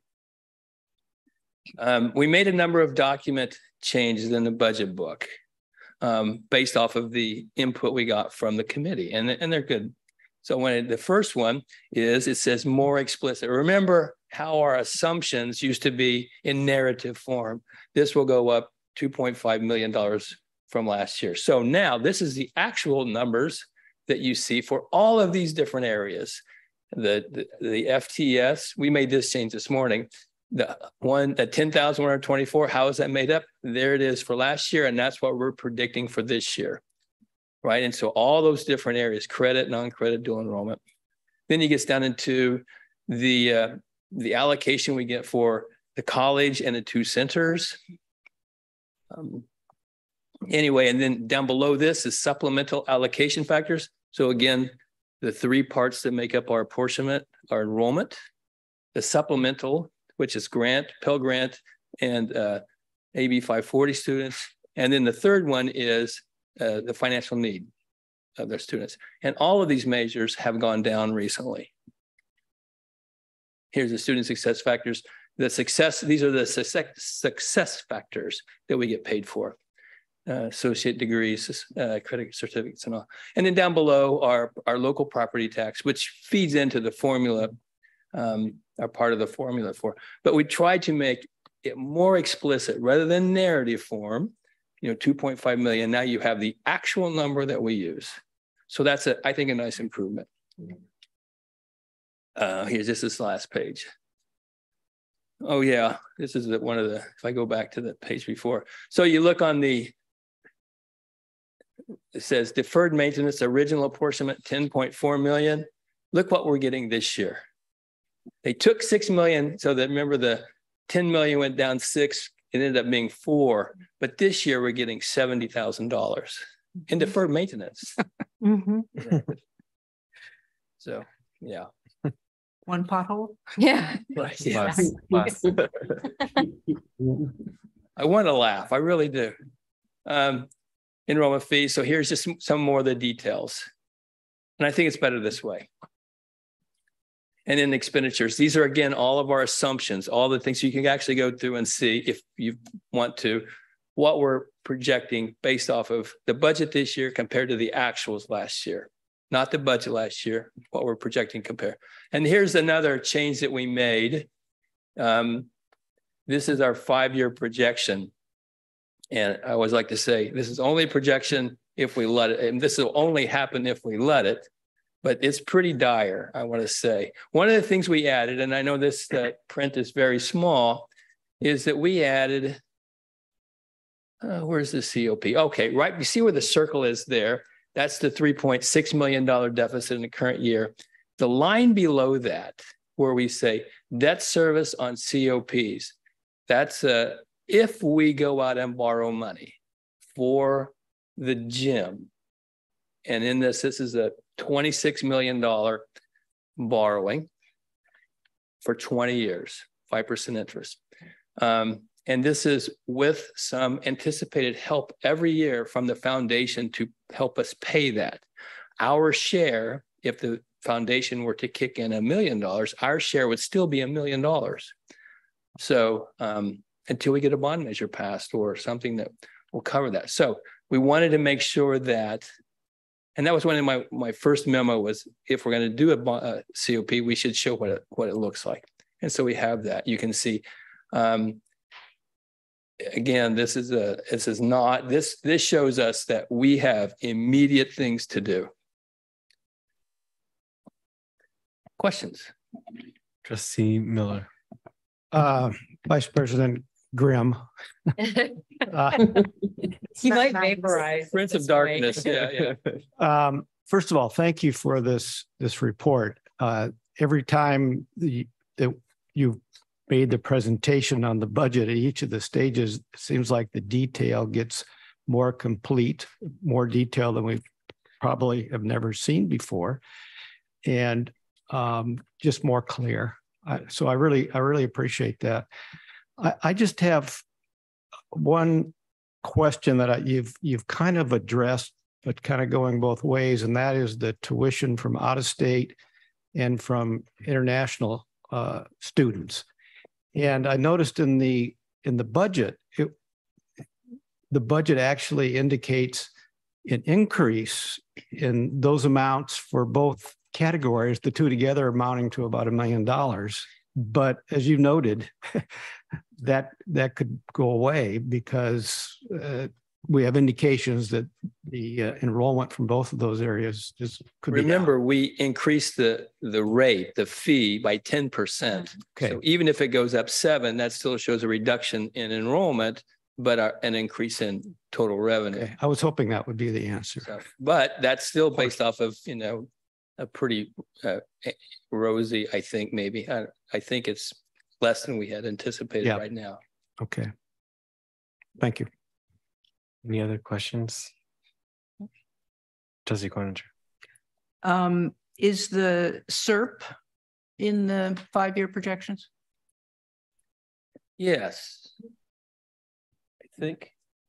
We made a number of document changes in the budget book based off of the input we got from the committee, and they're good. So the first one is, it says more explicit. Remember how our assumptions used to be in narrative form. This will go up $2.5 million from last year. So now this is the actual numbers that you see for all of these different areas. The FTS, we made this change this morning. The 10,124, how is that made up? There it is for last year, and that's what we're predicting for this year. Right. And so all those different areas, credit, non-credit, dual enrollment. Then it gets down into the allocation we get for the college and the two centers. Anyway, and then down below this is supplemental allocation factors. So again, the three parts that make up our apportionment are enrollment, the supplemental, which is grant, Pell Grant, and AB 540 students. And then the third one is the financial need of their students. And all of these measures have gone down recently. Here's the student success factors. These are the success factors that we get paid for. Associate degrees, credit certificates and all. And then down below are our local property tax, which feeds into the formula, are part of the formula for. But we tried to make it more explicit rather than narrative form. 2.5 million. Now you have the actual number that we use. So that's, I think, a nice improvement. Here's this last page. Oh yeah, this is one of the, if I go back to the page before. So you look on it says deferred maintenance, original apportionment, 10.4 million. Look what we're getting this year. They took 6 million. So that, remember, the 10 million went down 6. It ended up being 4, but this year we're getting $70,000 in deferred maintenance. So, yeah. One pothole? Yeah. Right. Yes. I want to laugh. I really do. Enrollment fees. So here's just some more of the details. And I think it's better this way. And then expenditures. These are, again, all of our assumptions, all the things you can actually go through and see, if you want to, what we're projecting based off of the budget this year compared to the actuals last year. Not the budget last year, what we're projecting compare. And here's another change that we made. This is our 5-year projection. And I always like to say, this is only a projection if we let it, and this will only happen if we let it. But it's pretty dire, I want to say. One of the things we added, and I know this print is very small, is that we added, where's the COP? Okay, right, you see where the circle is there. That's the $3.6 million deficit in the current year. The line below that, where we say debt service on COPs, that's if we go out and borrow money for the gym. And in this is a $26 million borrowing for 20 years, 5% interest. And this is with some anticipated help every year from the foundation to help us pay that. Our share, if the foundation were to kick in $1 million, our share would still be $1 million. So until we get a bond measure passed or something that will cover that. So we wanted to make sure that, and that was one of my first memo was, if we're going to do a COP, we should show what it looks like. And so we have that. You can see, again, this shows us that we have immediate things to do. Questions? Trustee Miller. Vice President Grimm. He might vaporize. Prince of Darkness. Yeah. First of all, thank you for this report. Every time that you've made the presentation on the budget at each of the stages, it seems like the detail gets more complete, more detail than we probably have never seen before, and just more clear. So I really appreciate that. I just have one question that you've kind of addressed, but kind of going both ways, and that is the tuition from out of state and from international students. And I noticed in the budget, the budget actually indicates an increase in those amounts for both categories, the two together amounting to about $1 million. But as you noted, that could go away because we have indications that the enrollment from both of those areas could remember, we increased the rate, the fee by 10%. Okay. So even if it goes up 7, that still shows a reduction in enrollment, but an increase in total revenue. Okay. I was hoping that would be the answer. So, but that's still based off of, a pretty rosy, I think, maybe. I think it's less than we had anticipated right now. Okay. Thank you. Any other questions? Trustee Croninger. Is the SERP in the 5-year projections? Yes. I think.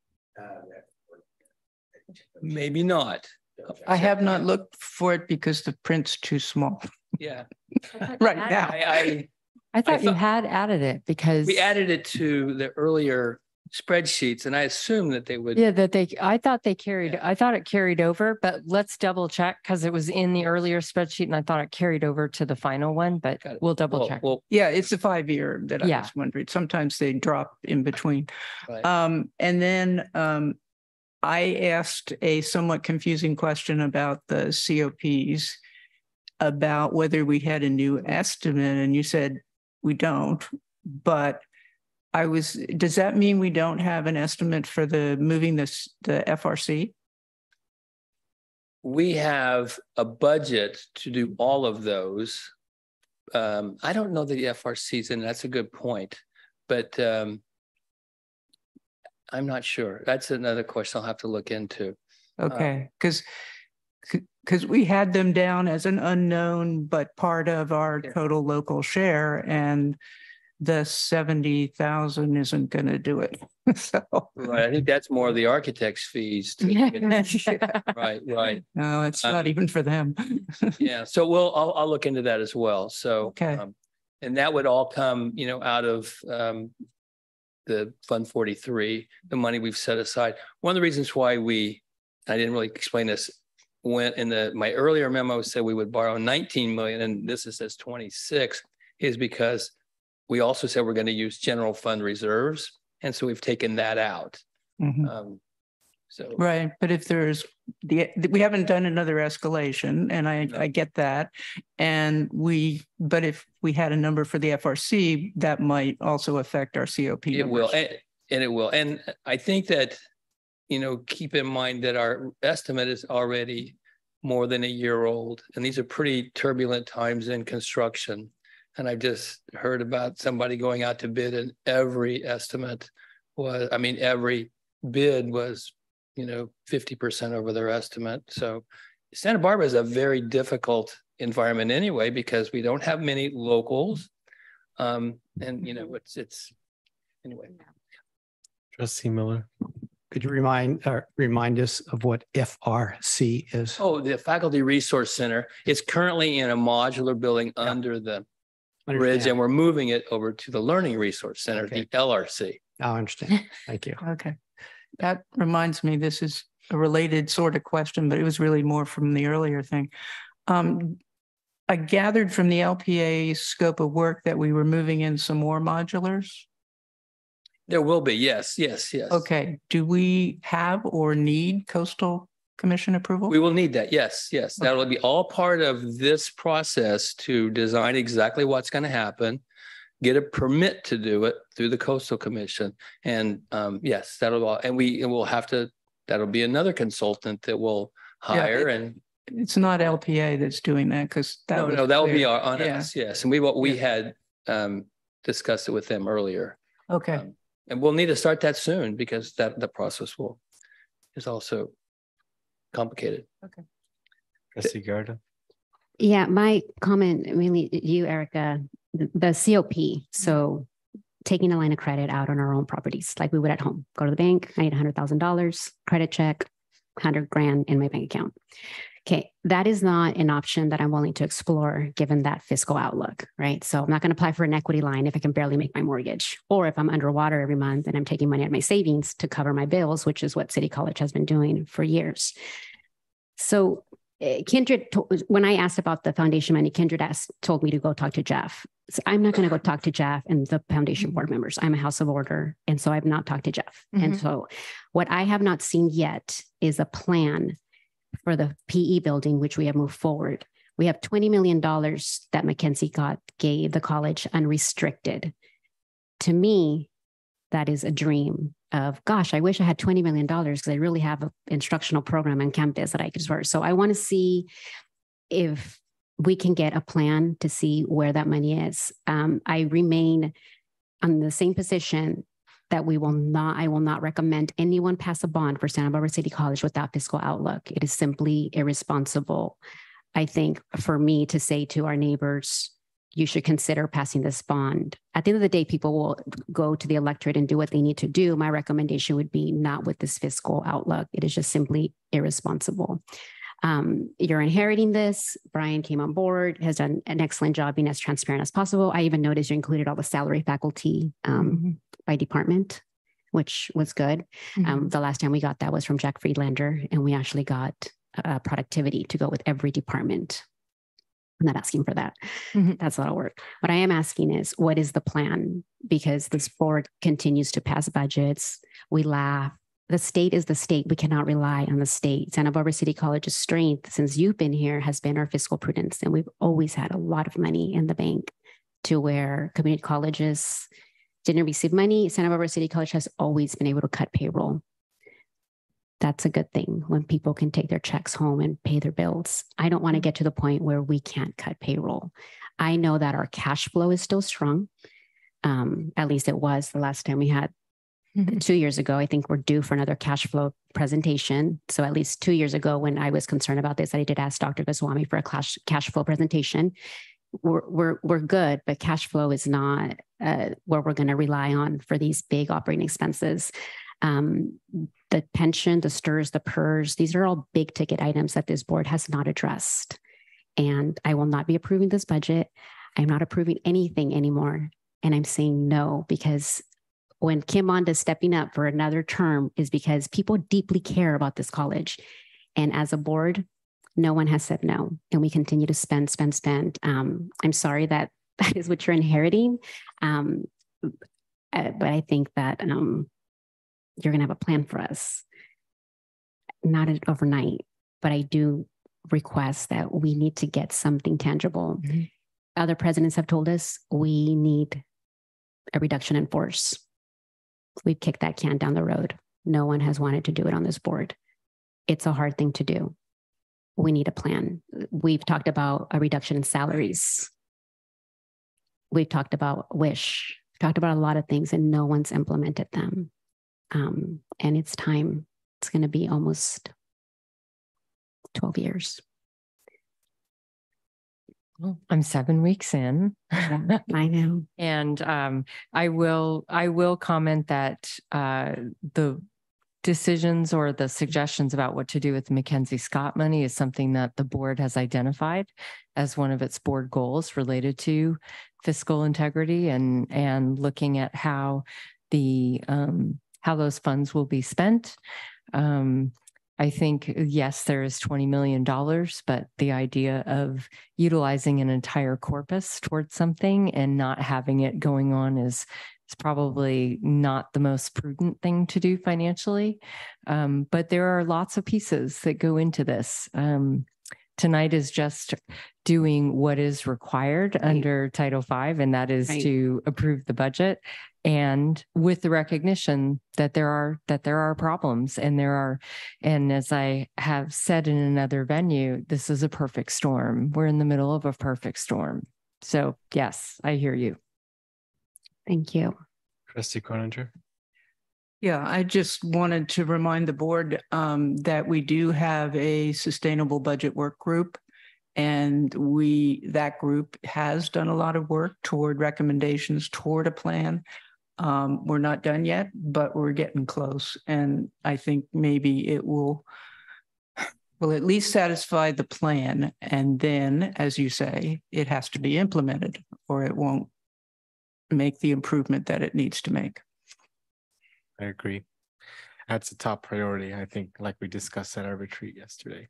Maybe not. I have not looked for it because the print's too small. Yeah. Right now. I thought you had added it because we added it to the earlier spreadsheets, and I assumed that they would. Yeah, I thought it carried over, but let's double check because it was in the earlier spreadsheet and I thought it carried over to the final one, but we'll double check. Well, yeah, it's a 5-year that I was wondering. Sometimes they drop in between. Right. And then I asked a somewhat confusing question about the COPs, about whether we had a new estimate, and you said we don't, but does that mean we don't have an estimate for moving the FRC? We have a budget to do all of those. I don't know the FRCs, and that's a good point, but I'm not sure. That's another question I'll have to look into. Okay, because we had them down as an unknown, but part of our total local share, and the 70,000 isn't going to do it. So right, I think that's more of the architect's fees. Right. No, it's not even for them. Yeah, so I'll look into that as well. So okay, and that would all come, out of the Fund 43, the money we've set aside. One of the reasons why I didn't really explain this, when my earlier memo said we would borrow 19 million, and this says 26, is because we also said we're going to use general fund reserves, and so we've taken that out. Mm-hmm. So right, but if we haven't done another escalation, and I get that, but if we had a number for the FRC, that might also affect our COP. It will, and it will, and I think that keep in mind that our estimate is already more than a year old, and these are pretty turbulent times in construction. And I've just heard about somebody going out to bid, and every bid was 50% over their estimate. So Santa Barbara is a very difficult environment anyway, because we don't have many locals. And it's anyway. Trustee Miller. Could you remind us of what FRC is? Oh, the Faculty Resource Center. It's currently in a modular building under the bridge, and we're moving it over to the Learning Resource Center, the LRC. I understand. Thank you. Okay. That reminds me, this is a related sort of question, but it was really more from the earlier thing. I gathered from the LPA scope of work that we were moving in some more modulars. There will be, yes. Okay. Do we have or need Coastal Commission approval? We will need that. Yes. That will be all part of this process to design exactly what's going to happen, get a permit to do it through the Coastal Commission. And yes, that'll all, and we'll have to, that'll be another consultant that we'll hire. And it's not LPA that's doing that, because that will be on us. Yes. And we had discussed it with them earlier. Okay. And we'll need to start that soon, because the process is also complicated. Okay. Trustee Garda. Yeah, my comment, mainly you, Erica, the COP. So taking a line of credit out on our own properties, like we would at home. Go to the bank, I need $100,000, credit check, 100 grand in my bank account. Okay, that is not an option that I'm willing to explore given that fiscal outlook, right? So I'm not going to apply for an equity line if I can barely make my mortgage, or if I'm underwater every month and I'm taking money out of my savings to cover my bills, which is what City College has been doing for years. So Kindred, when I asked about the foundation money, Kindred told me to go talk to Jeff. So I'm not going to go talk to Jeff and the foundation board members. I'm a House of Order, and so I've not talked to Jeff. And so what I have not seen yet is a plan for the PE building, which we have moved forward. We have $20 million that McKinsey gave the college unrestricted. To me, that is a dream of, gosh, I wish I had $20 million because I really have an instructional program on campus that I could support. So I want to see if we can get a plan to see where that money is. I remain on the same position that I will not recommend anyone pass a bond for Santa Barbara City College without fiscal outlook. It is simply irresponsible, I think, for me to say to our neighbors, you should consider passing this bond. At the end of the day, people will go to the electorate and do what they need to do. My recommendation would be not with this fiscal outlook. It is just simply irresponsible. You're inheriting this. Brian came on board, has done an excellent job being as transparent as possible. I even noticed you included all the salary faculty by department, which was good. The last time we got that was from Jack Friedlander, and we actually got productivity to go with every department. I'm not asking for that. That's a lot of work. What I am asking is, what is the plan? Because this board continues to pass budgets. We laugh. The state is the state. We cannot rely on the state. Santa Barbara City College's strength since you've been here has been our fiscal prudence. And we've always had a lot of money in the bank, to where community colleges didn't receive money. Santa Barbara City College has always been able to cut payroll. That's a good thing when people can take their checks home and pay their bills. I don't want to get to the point where we can't cut payroll. I know that our cash flow is still strong. At least it was the last time we had 2 years ago. I think we're due for another cash flow presentation. So at least 2 years ago, when I was concerned about this, I did ask Dr. Goswami for a cash flow presentation. We're good, but cash flow is not where we're going to rely on for these big operating expenses. The pension, the STRS, the PERS, these are all big ticket items that this board has not addressed. And I will not be approving this budget. I'm not approving anything anymore. And I'm saying no, because when Kim Monda's stepping up for another term is because people deeply care about this college. And as a board, no one has said no. And we continue to spend. I'm sorry that is what you're inheriting. But I think that you're going to have a plan for us. Not overnight, but I do request that we need to get something tangible. Other presidents have told us we need a reduction in force. We've kicked that can down the road. No one has wanted to do it on this board. It's a hard thing to do. We need a plan. We've talked about a reduction in salaries. We've talked about WISH. We've talked about a lot of things, and no one's implemented them. And it's time. It's going to be almost 12 years. Well, I'm 7 weeks in. I know. And I will comment that the decisions or the suggestions about what to do with the Mackenzie Scott money is something that the board has identified as one of its board goals related to fiscal integrity and looking at how those funds will be spent. I think, yes, there is $20 million, but the idea of utilizing an entire corpus towards something and not having it going on is probably not the most prudent thing to do financially. But there are lots of pieces that go into this. Tonight is just doing what is required under Title V, and that is to approve the budget. And with the recognition that there are problems and as I have said in another venue, this is a perfect storm. We're in the middle of a perfect storm. So yes, I hear you. Thank you. Trustee Croninger. Yeah, I just wanted to remind the board that we do have a sustainable budget work group, and that group has done a lot of work toward recommendations toward a plan. We're not done yet, but we're getting close. And I think maybe it will at least satisfy the plan. And then, as you say, it has to be implemented or it won't make the improvement that it needs to make. I agree. That's a top priority, I think, like we discussed at our retreat yesterday.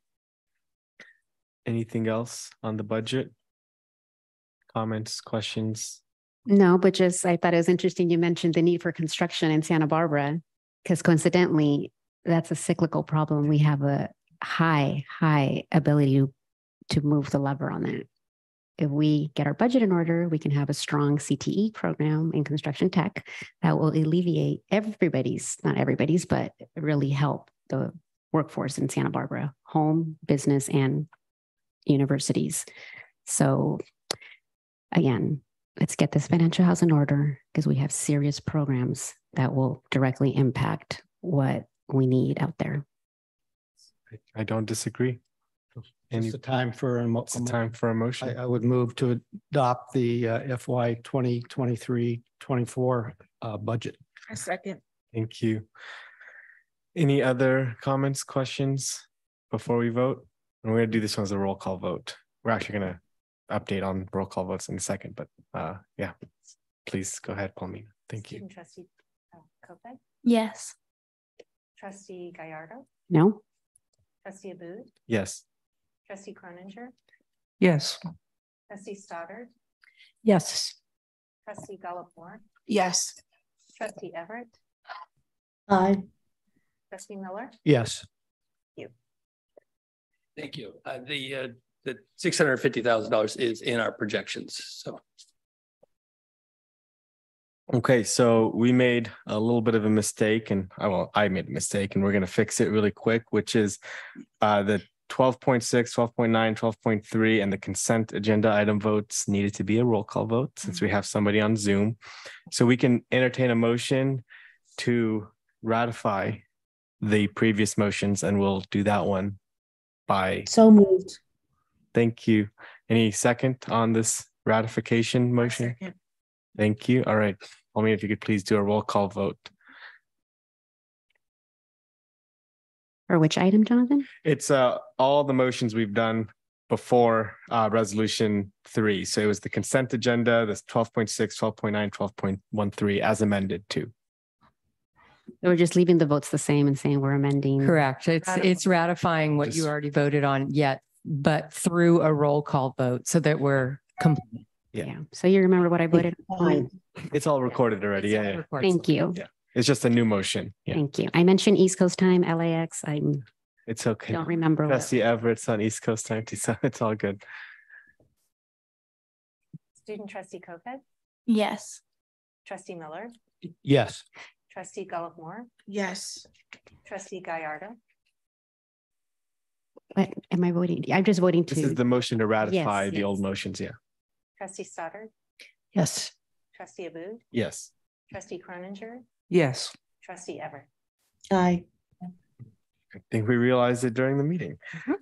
Anything else on the budget? Comments, questions? No, but just I thought it was interesting you mentioned the need for construction in Santa Barbara, because coincidentally, that's a cyclical problem. We have a high ability to move the lever on that. If we get our budget in order, we can have a strong CTE program in construction tech that will alleviate not everybody's, but really help the workforce in Santa Barbara, home, business, and universities. So again, let's get this financial house in order because we have serious programs that will directly impact what we need out there. I don't disagree. It's the time for a motion. I would move to adopt the FY 2023-24 budget. A second. Thank you. Any other comments, questions before we vote? And we're going to do this one as a roll call vote. We're actually going to update on roll call votes in a second, but yeah, please go ahead, Palmina. Thank you. Trustee Kope? Yes. Trustee Gallardo? No. Trustee Aboud? Yes. Trustee Croninger? Yes. Trustee Stoddard? Yes. Trustee Gallup-Moore? Yes. Trustee Everett? Aye. Trustee Miller? Yes. Thank you. The $650,000 is in our projections. So. Okay, so we made a little bit of a mistake, and I made a mistake, and we're going to fix it really quick, which is the 12.6, 12.9, 12.3, and the consent agenda item votes needed to be a roll call vote since we have somebody on Zoom. So we can entertain a motion to ratify the previous motions, and we'll do that one by. So moved. Thank you. Any second on this ratification motion? Second. Thank you. All right. Only if you could please do a roll call vote. For which item, Jonathan? It's all the motions we've done before resolution 3. So it was the consent agenda, this 12.6, 12.9, 12.13 as amended too. We're just leaving the votes the same and saying we're amending. Correct. It's ratifying what you already voted on but through a roll call vote so that we're complete. Yeah. So you remember what I voted on? It's all recorded already. Yeah. Thank you. Yeah. It's just a new motion. Yeah. Thank you. I mentioned East Coast time, LAX. It's okay. Don't remember. Trustee Everett's on East Coast time. So it's all good. Student Trustee Kope? Yes. Trustee Miller? Yes. Trustee Gallup-Moore? Yes. Trustee Gallardo? What am I voting? I'm just voting to. This is the motion to ratify Yes, the old motions. Yeah. Trustee Stoddard? Yes. Trustee Aboud? Yes. Trustee Croninger? Yes. Trustee Everett? Aye. I think we realized it during the meeting.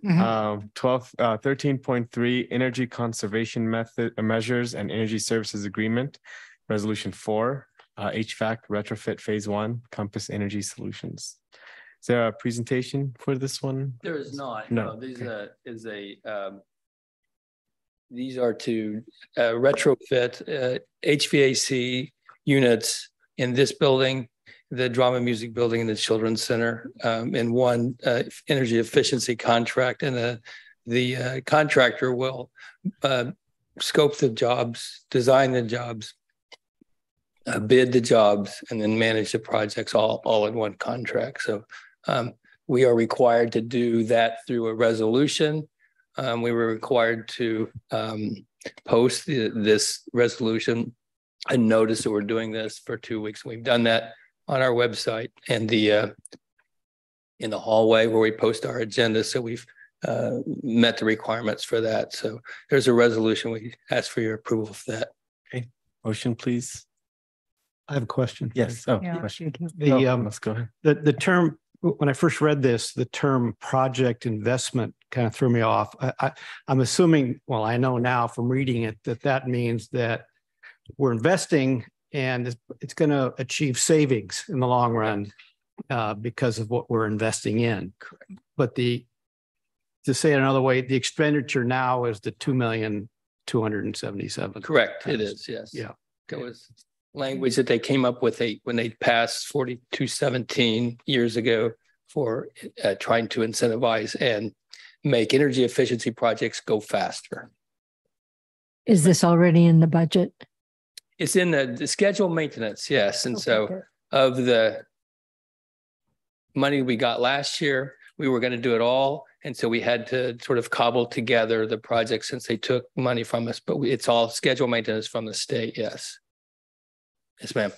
13.3 Energy Conservation Measures and Energy Services Agreement, Resolution 4, HVAC Retrofit Phase 1, Compass Energy Solutions. Is there a presentation for this one? There is not. No. These are to retrofit HVAC units in this building, the Drama Music Building, and the Children's Center, in one energy efficiency contract. And the contractor will scope the jobs, design the jobs, bid the jobs, and then manage the projects all in one contract. So we are required to do that through a resolution. We were required to post this resolution and notice that we're doing this for 2 weeks. We've done that on our website and in the hallway where we post our agenda. So we've met the requirements for that. So there's a resolution. We ask for your approval of that. Okay, motion, please. I have a question. Yes. Oh, yeah. Question. Let's go ahead. The term, when I first read this, the term project investment kind of threw me off. I'm assuming, well, I know now from reading it that means that we're investing and it's going to achieve savings in the long run because of what we're investing in. Correct. But to say it another way, the expenditure now is the $2,277,000. Correct. It is. Yes. Yeah. That was language that they came up with when they passed 4217 years ago for trying to incentivize and make energy efficiency projects go faster. Is this already in the budget? It's in the scheduled maintenance, yes. And so of the money we got last year, we were going to do it all. And so we had to sort of cobble together the project since they took money from us, but it's all scheduled maintenance from the state, yes. Yes, ma'am.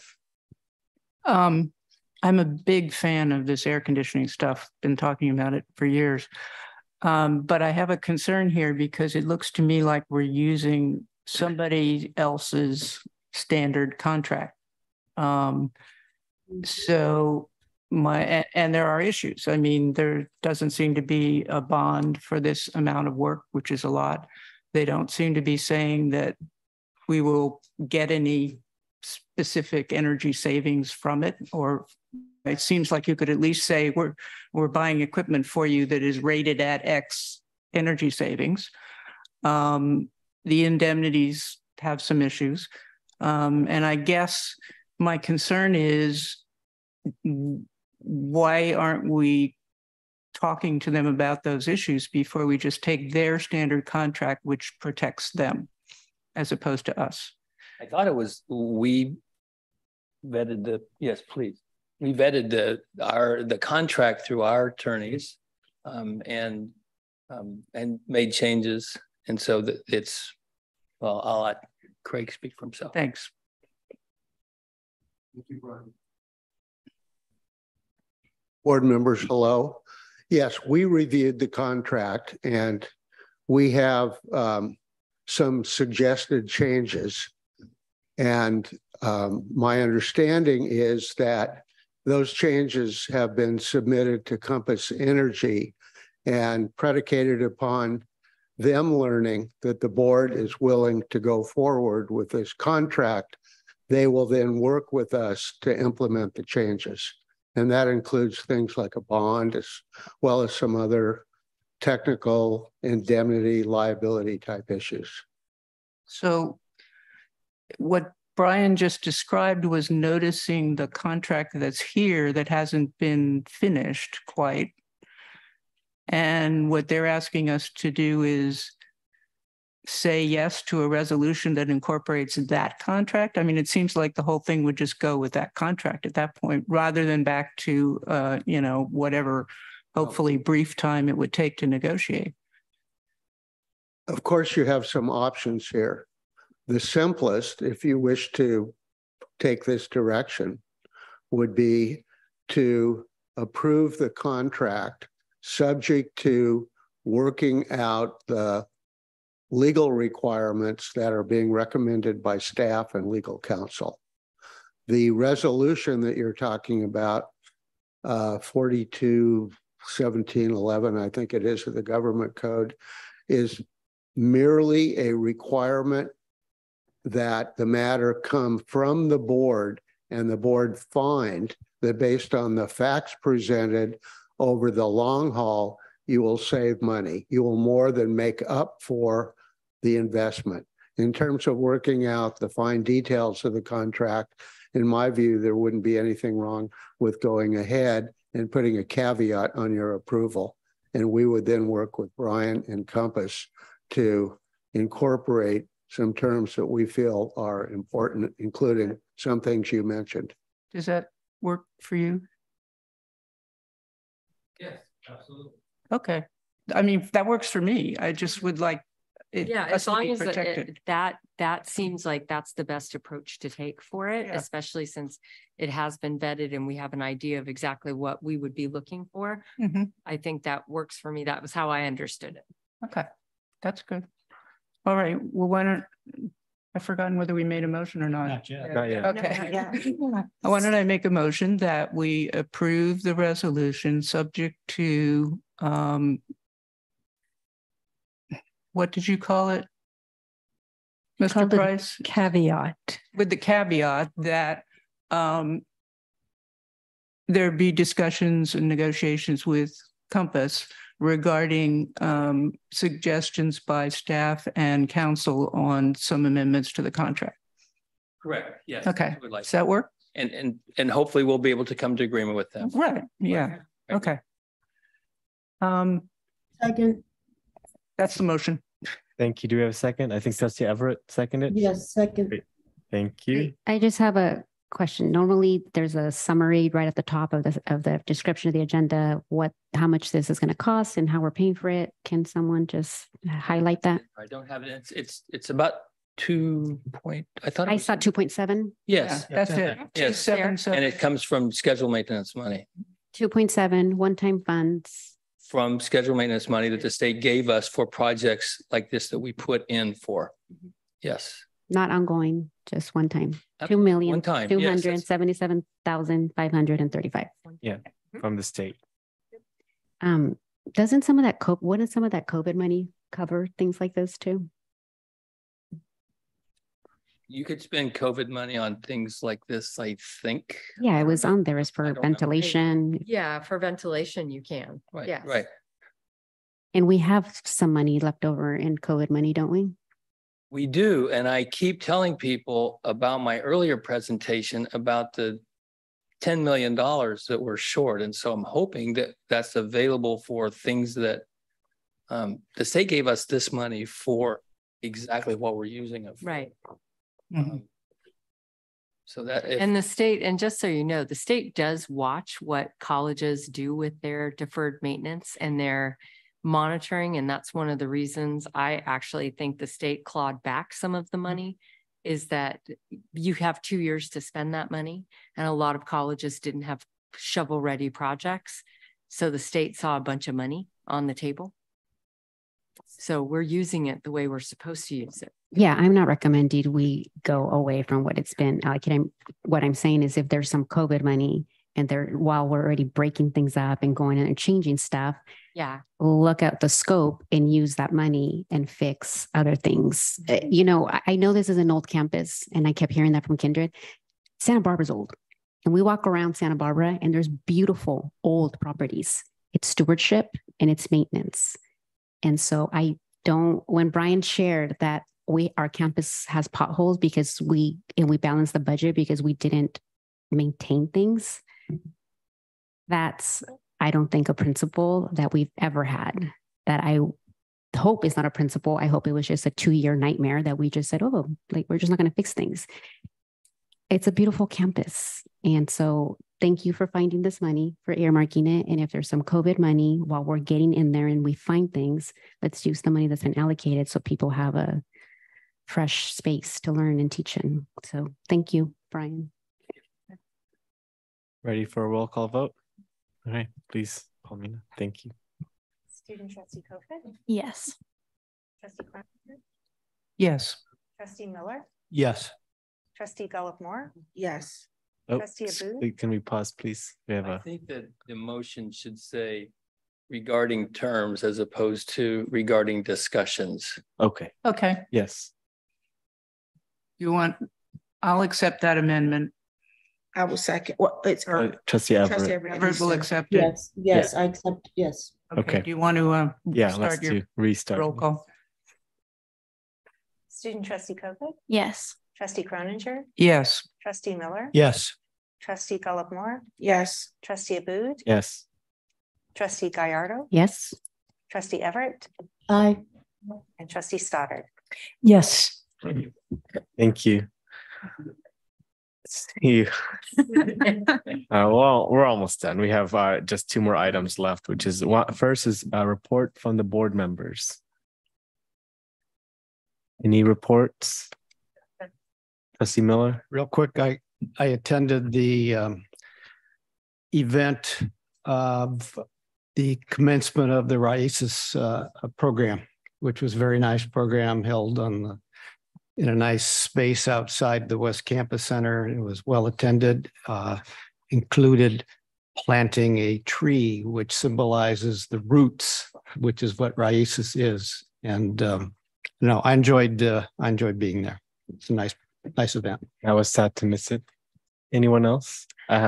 I'm a big fan of this air conditioning stuff, been talking about it for years. But I have a concern here because it looks to me like we're using somebody else's standard contract. And there are issues. I mean, there doesn't seem to be a bond for this amount of work, which is a lot. They don't seem to be saying that we will get any specific energy savings from it, or it seems like you could at least say we're buying equipment for you that is rated at X energy savings. The indemnities have some issues. And I guess my concern is, why aren't we talking to them about those issues before we just take their standard contract, which protects them, as opposed to us? I thought it was, we vetted yes, please. We vetted the contract through our attorneys and made changes. And so that it's, well, I'll let Craig speak for himself. Thanks. Thank you, Brian. Board members, hello. Yes, we reviewed the contract and we have some suggested changes. And my understanding is that those changes have been submitted to Compass Energy and predicated upon them learning that the board is willing to go forward with this contract. They will then work with us to implement the changes. And that includes things like a bond, as well as some other technical indemnity liability type issues. So what Brian just described was noticing the contract that's here that hasn't been finished quite. And what they're asking us to do is say yes to a resolution that incorporates that contract. I mean, it seems like the whole thing would just go with that contract at that point, rather than back to, whatever, hopefully brief time it would take to negotiate. Of course, you have some options here. The simplest, if you wish to take this direction, would be to approve the contract subject to working out the legal requirements that are being recommended by staff and legal counsel. The resolution that you're talking about, 42 1711, I think it is, of the government code, is merely a requirement that the matter come from the board and the board find that based on the facts presented over the long haul, you will save money. You will more than make up for the investment. In terms of working out the fine details of the contract, in my view, there wouldn't be anything wrong with going ahead and putting a caveat on your approval. And we would then work with Brian and Compass to incorporate some terms that we feel are important, including some things you mentioned. Does that work for you? Yes, absolutely. Okay. I mean, that works for me. I just would like it. Yeah, as long as protected. that seems like that's the best approach to take for it, Yeah. especially since it has been vetted and we have an idea of exactly what we would be looking for. I think that works for me. That was how I understood it. Okay, that's good. All right. Well, why don't I've forgotten whether we made a motion or not. Not yet. Not yet. Okay. Why don't I make a motion that we approve the resolution subject to what did you call it, Mr. Price? Caveat. With the caveat that there be discussions and negotiations with Compass regarding suggestions by staff and council on some amendments to the contract. Correct. Yes. Okay. Would like Does that work? And hopefully we'll be able to come to agreement with them. Right. Yeah. Okay. Second. That's the motion. Thank you. Do we have a second? I think Trustee Everett seconded. Yes, second. Great. Thank you. I just have a question. Normally there's a summary right at the top of the description of the agenda, how much this is going to cost and how we're paying for it. Can someone just highlight that? I don't have it. It's about 2 point. I saw 2.7. Yes. Yeah, that's it. Yes. 2.77. And it comes from schedule maintenance money. 2.7 one-time funds. From schedule maintenance money that the state gave us for projects like this that we put in for. Yes. Not ongoing, just one time. 2,277,535. Yeah, from the state. Doesn't some of that wouldn't some of that COVID money cover things like this too? You could spend COVID money on things like this, I think. Yeah, it was on there as for ventilation. Yeah, for ventilation, you can. Right. Yes. Right. And we have some money left over in COVID money, don't we? We do. And I keep telling people about my earlier presentation about the $10 million that we're short. And so I'm hoping that that's available for things that the state gave us this money for exactly what we're using it for. Right. So that and the state, and just so you know, the state does watch what colleges do with their deferred maintenance and their monitoring. And that's one of the reasons I actually think the state clawed back some of the money, is that you have 2 years to spend that money. And a lot of colleges didn't have shovel-ready projects. So the state saw a bunch of money on the table. So we're using it the way we're supposed to use it. Yeah, I'm not recommending we go away from what it's been allocated. What I'm saying is if there's some COVID money and while we're already breaking things up and going in and changing stuff, yeah, look at the scope and use that money and fix other things. You know, I know this is an old campus and I kept hearing that from Kindred. Santa Barbara's old. And we walk around Santa Barbara and there's beautiful old properties. It's stewardship and it's maintenance. And so when Brian shared that our campus has potholes because we balanced the budget because we didn't maintain things, that's, I don't think, a principle that we've ever had. That I hope is not a principle. I hope it was just a 2-year nightmare that we just said, oh, like we're just not going to fix things. It's a beautiful campus. And so thank you for finding this money, for earmarking it. And if there's some COVID money while we're getting in there and we find things, let's use the money that's been allocated so people have a fresh space to learn and teach in. So thank you, Brian. Ready for a roll call vote? All right, please, Paulina. Thank you. Student trustee Kofod? Yes. Trustee Croninger? Yes. Trustee Miller? Yes. Trustee Gullif-Moore? Yes. Oh, Trustee Abboud? can we pause, please? We have I think that the motion should say regarding terms as opposed to regarding discussions. Okay. Okay. Yes. I'll accept that amendment. I will second. Well, it's Trustee Everett. Everett will accept it. Yes, yes, I accept, yes. Okay. Do you want to Yeah, let's start your restart. roll call? Student trustee Cofitt? Yes. Trustee Croninger? Yes. Trustee Miller? Yes. Trustee Gullip-Moore? Yes. Trustee Aboud? Yes. Trustee Gallardo? Yes. Trustee Everett? Aye. And trustee Stoddard? Yes. Thank you. See, well, we're almost done. We have just 2 more items left, which is first is a report from the board members. Any reports? Trustee Miller? Real quick, I attended the event of the commencement of the RIASIS program, which was a very nice program held in a nice space outside the West Campus Center. It was well attended, included planting a tree, which symbolizes the roots, which is what RIASIS is. And I enjoyed being there. It's a nice event. I was sad to miss it. Anyone else?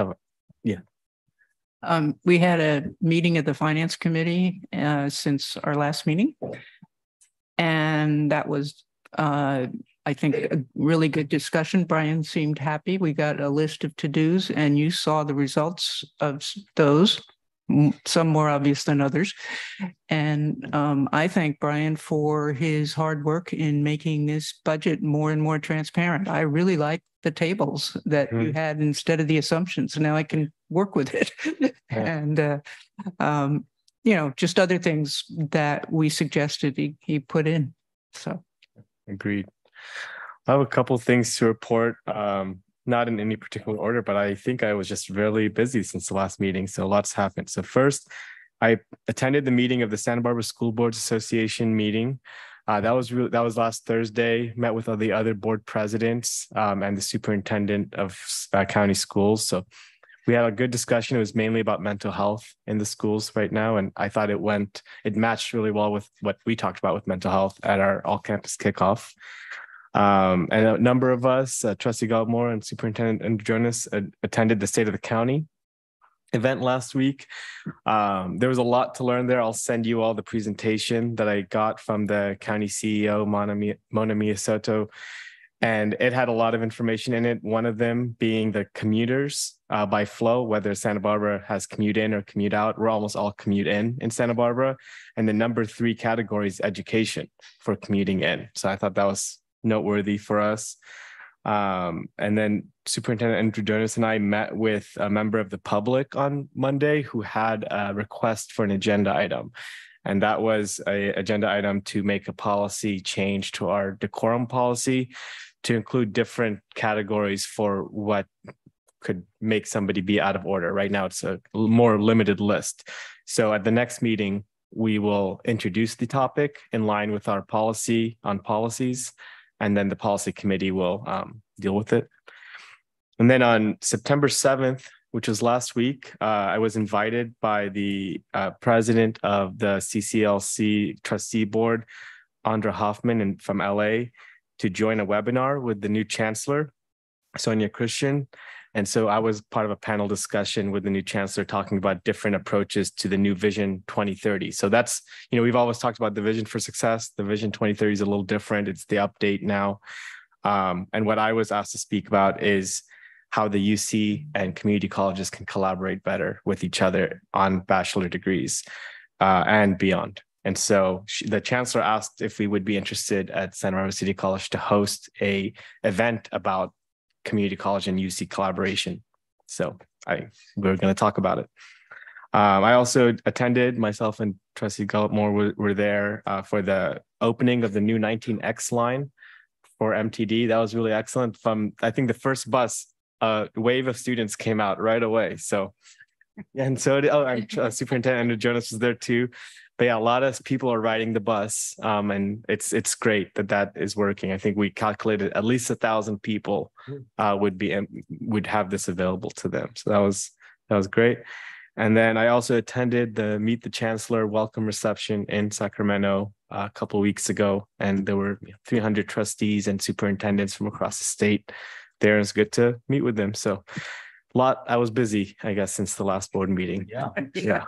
We had a meeting of the Finance Committee since our last meeting. And that was, I think, a really good discussion. Brian seemed happy. We got a list of to-dos and you saw the results of those, some more obvious than others. And I thank Brian for his hard work in making this budget more and more transparent. I really like the tables that you had instead of the assumptions. Now I can work with it. And, just other things that we suggested he put in. So. Agreed. I have a couple things to report, not in any particular order, but I think I was just really busy since the last meeting. So lots happened. So first, I attended the meeting of the Santa Barbara School Boards Association meeting. That was last Thursday, met with all the other board presidents and the superintendent of county schools. So we had a good discussion. It was mainly about mental health in the schools right now. And I thought it matched really well with what we talked about with mental health at our all-campus kickoff. And a number of us, Trustee Gallimore and Superintendent Andronis, attended the State of the County event last week. There was a lot to learn there. I'll send you all the presentation that I got from the county CEO, Mona Miyasoto, and it had a lot of information in it. One of them being the commuters by flow, whether Santa Barbara has commute in or commute out. We're almost all commute in Santa Barbara. And the number 3 category is education for commuting in. So I thought that was noteworthy for us. And then Superintendent Andronis and I met with a member of the public on Monday who had a request for an agenda item. And that was an agenda item to make a policy change to our decorum policy to include different categories for what could make somebody be out of order. Right now, it's a more limited list. So at the next meeting, we will introduce the topic in line with our policy on policies, and then the policy committee will deal with it. And then on September 7th, which was last week, I was invited by the president of the CCLC trustee board, Andra Hoffman from LA, to join a webinar with the new chancellor, Sonia Christian. And so I was part of a panel discussion with the new chancellor talking about different approaches to the new Vision 2030. So that's, we've always talked about the vision for success. The Vision 2030 is a little different. It's the update now. And what I was asked to speak about is how the UC and community colleges can collaborate better with each other on bachelor degrees and beyond. And so the chancellor asked if we would be interested at Santa Barbara City College to host an event about community college and UC collaboration. So we're going to talk about it. I also attended, myself and Trustee Gullip-Moore were there for the opening of the new 19X line for MTD. That was really excellent. From, I think, the first bus, a wave of students came out right away. So, and so Superintendent Jonas was there too. But yeah, a lot of people are riding the bus, and it's great that is working. I think we calculated at least 1,000 people would have this available to them. So that was great. And then I also attended the Meet the Chancellor welcome reception in Sacramento a couple of weeks ago. And there were 300 trustees and superintendents from across the state there. It's good to meet with them. So I was busy, I guess, since the last board meeting. Yeah.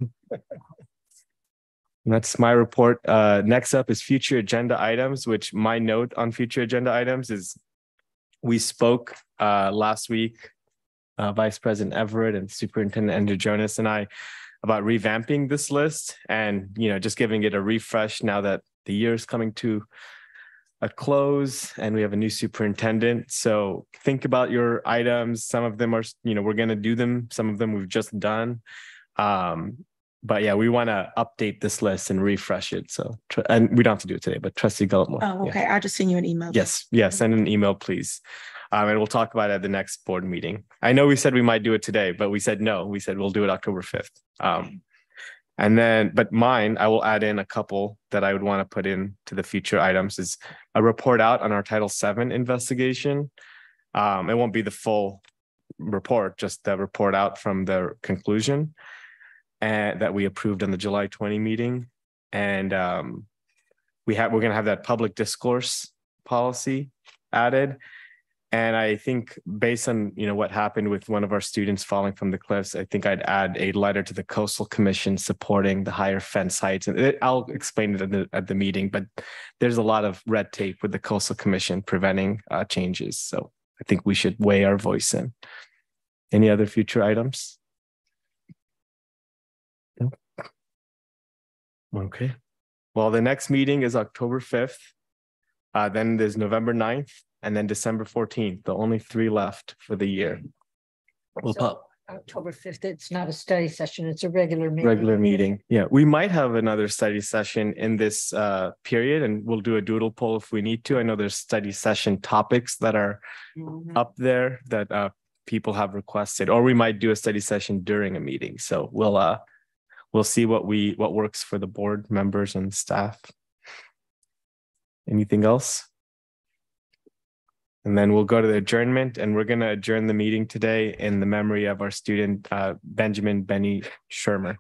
That's my report. Next up is future agenda items, which my note on future agenda items is we spoke last week, Vice President Everett and Superintendent Andrew Jonas and I, about revamping this list and, just giving it a refresh now that the year is coming to a close and we have a new superintendent. So think about your items. Some of them are, we're going to do them. Some of them we've just done. But yeah, we want to update this list and refresh it. So, and we don't have to do it today, but Trustee Gulletmore. Oh, okay. I'll just send you an email. Yes. Send an email, please. And we'll talk about it at the next board meeting. I know we said we might do it today, but we said no. We said we'll do it October 5th. And then, but mine, I will add in a couple that I would want to put in to the future items is a report out on our Title VII investigation. It won't be the full report, just the report out from the conclusion. And that we approved on the July 20 meeting. And we're going to have that public discourse policy added. And I think based on, what happened with one of our students falling from the cliffs, I think I'd add a letter to the Coastal Commission supporting the higher fence heights. And I'll explain it at the meeting, but there's a lot of red tape with the Coastal Commission preventing changes. So I think we should weigh our voice in. Any other future items? Okay. Well, the next meeting is October 5th. Then there's November 9th and then December 14th. The only 3 left for the year. October 5th, it's not a study session, it's a regular meeting. Regular meeting. Yeah. We might have another study session in this period and we'll do a doodle poll if we need to. I know there's study session topics that are up there that people have requested, or we might do a study session during a meeting. So we'll see what works for the board members and staff. Anything else? And then we'll go to the adjournment, and we're going to adjourn the meeting today in the memory of our student, Benjamin Benny Shermer.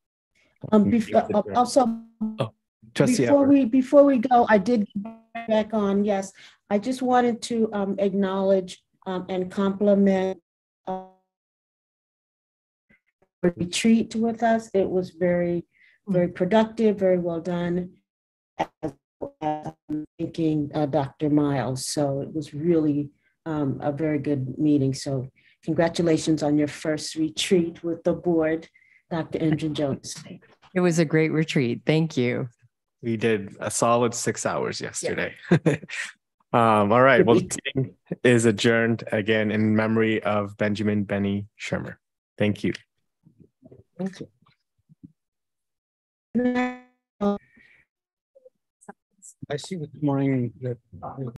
Before we go, I did get back on. Yes, I just wanted to acknowledge and compliment retreat with us. It was very, very productive, very well done. Thanking Dr. Miles. So it was really a very good meeting. So congratulations on your first retreat with the board, Dr. Andrew Jones. It was a great retreat. Thank you. We did a solid 6 hours yesterday. Yeah. All right. Well, the meeting is adjourned again in memory of Benjamin Benny Shermer. Thank you. Thank you. I see this morning that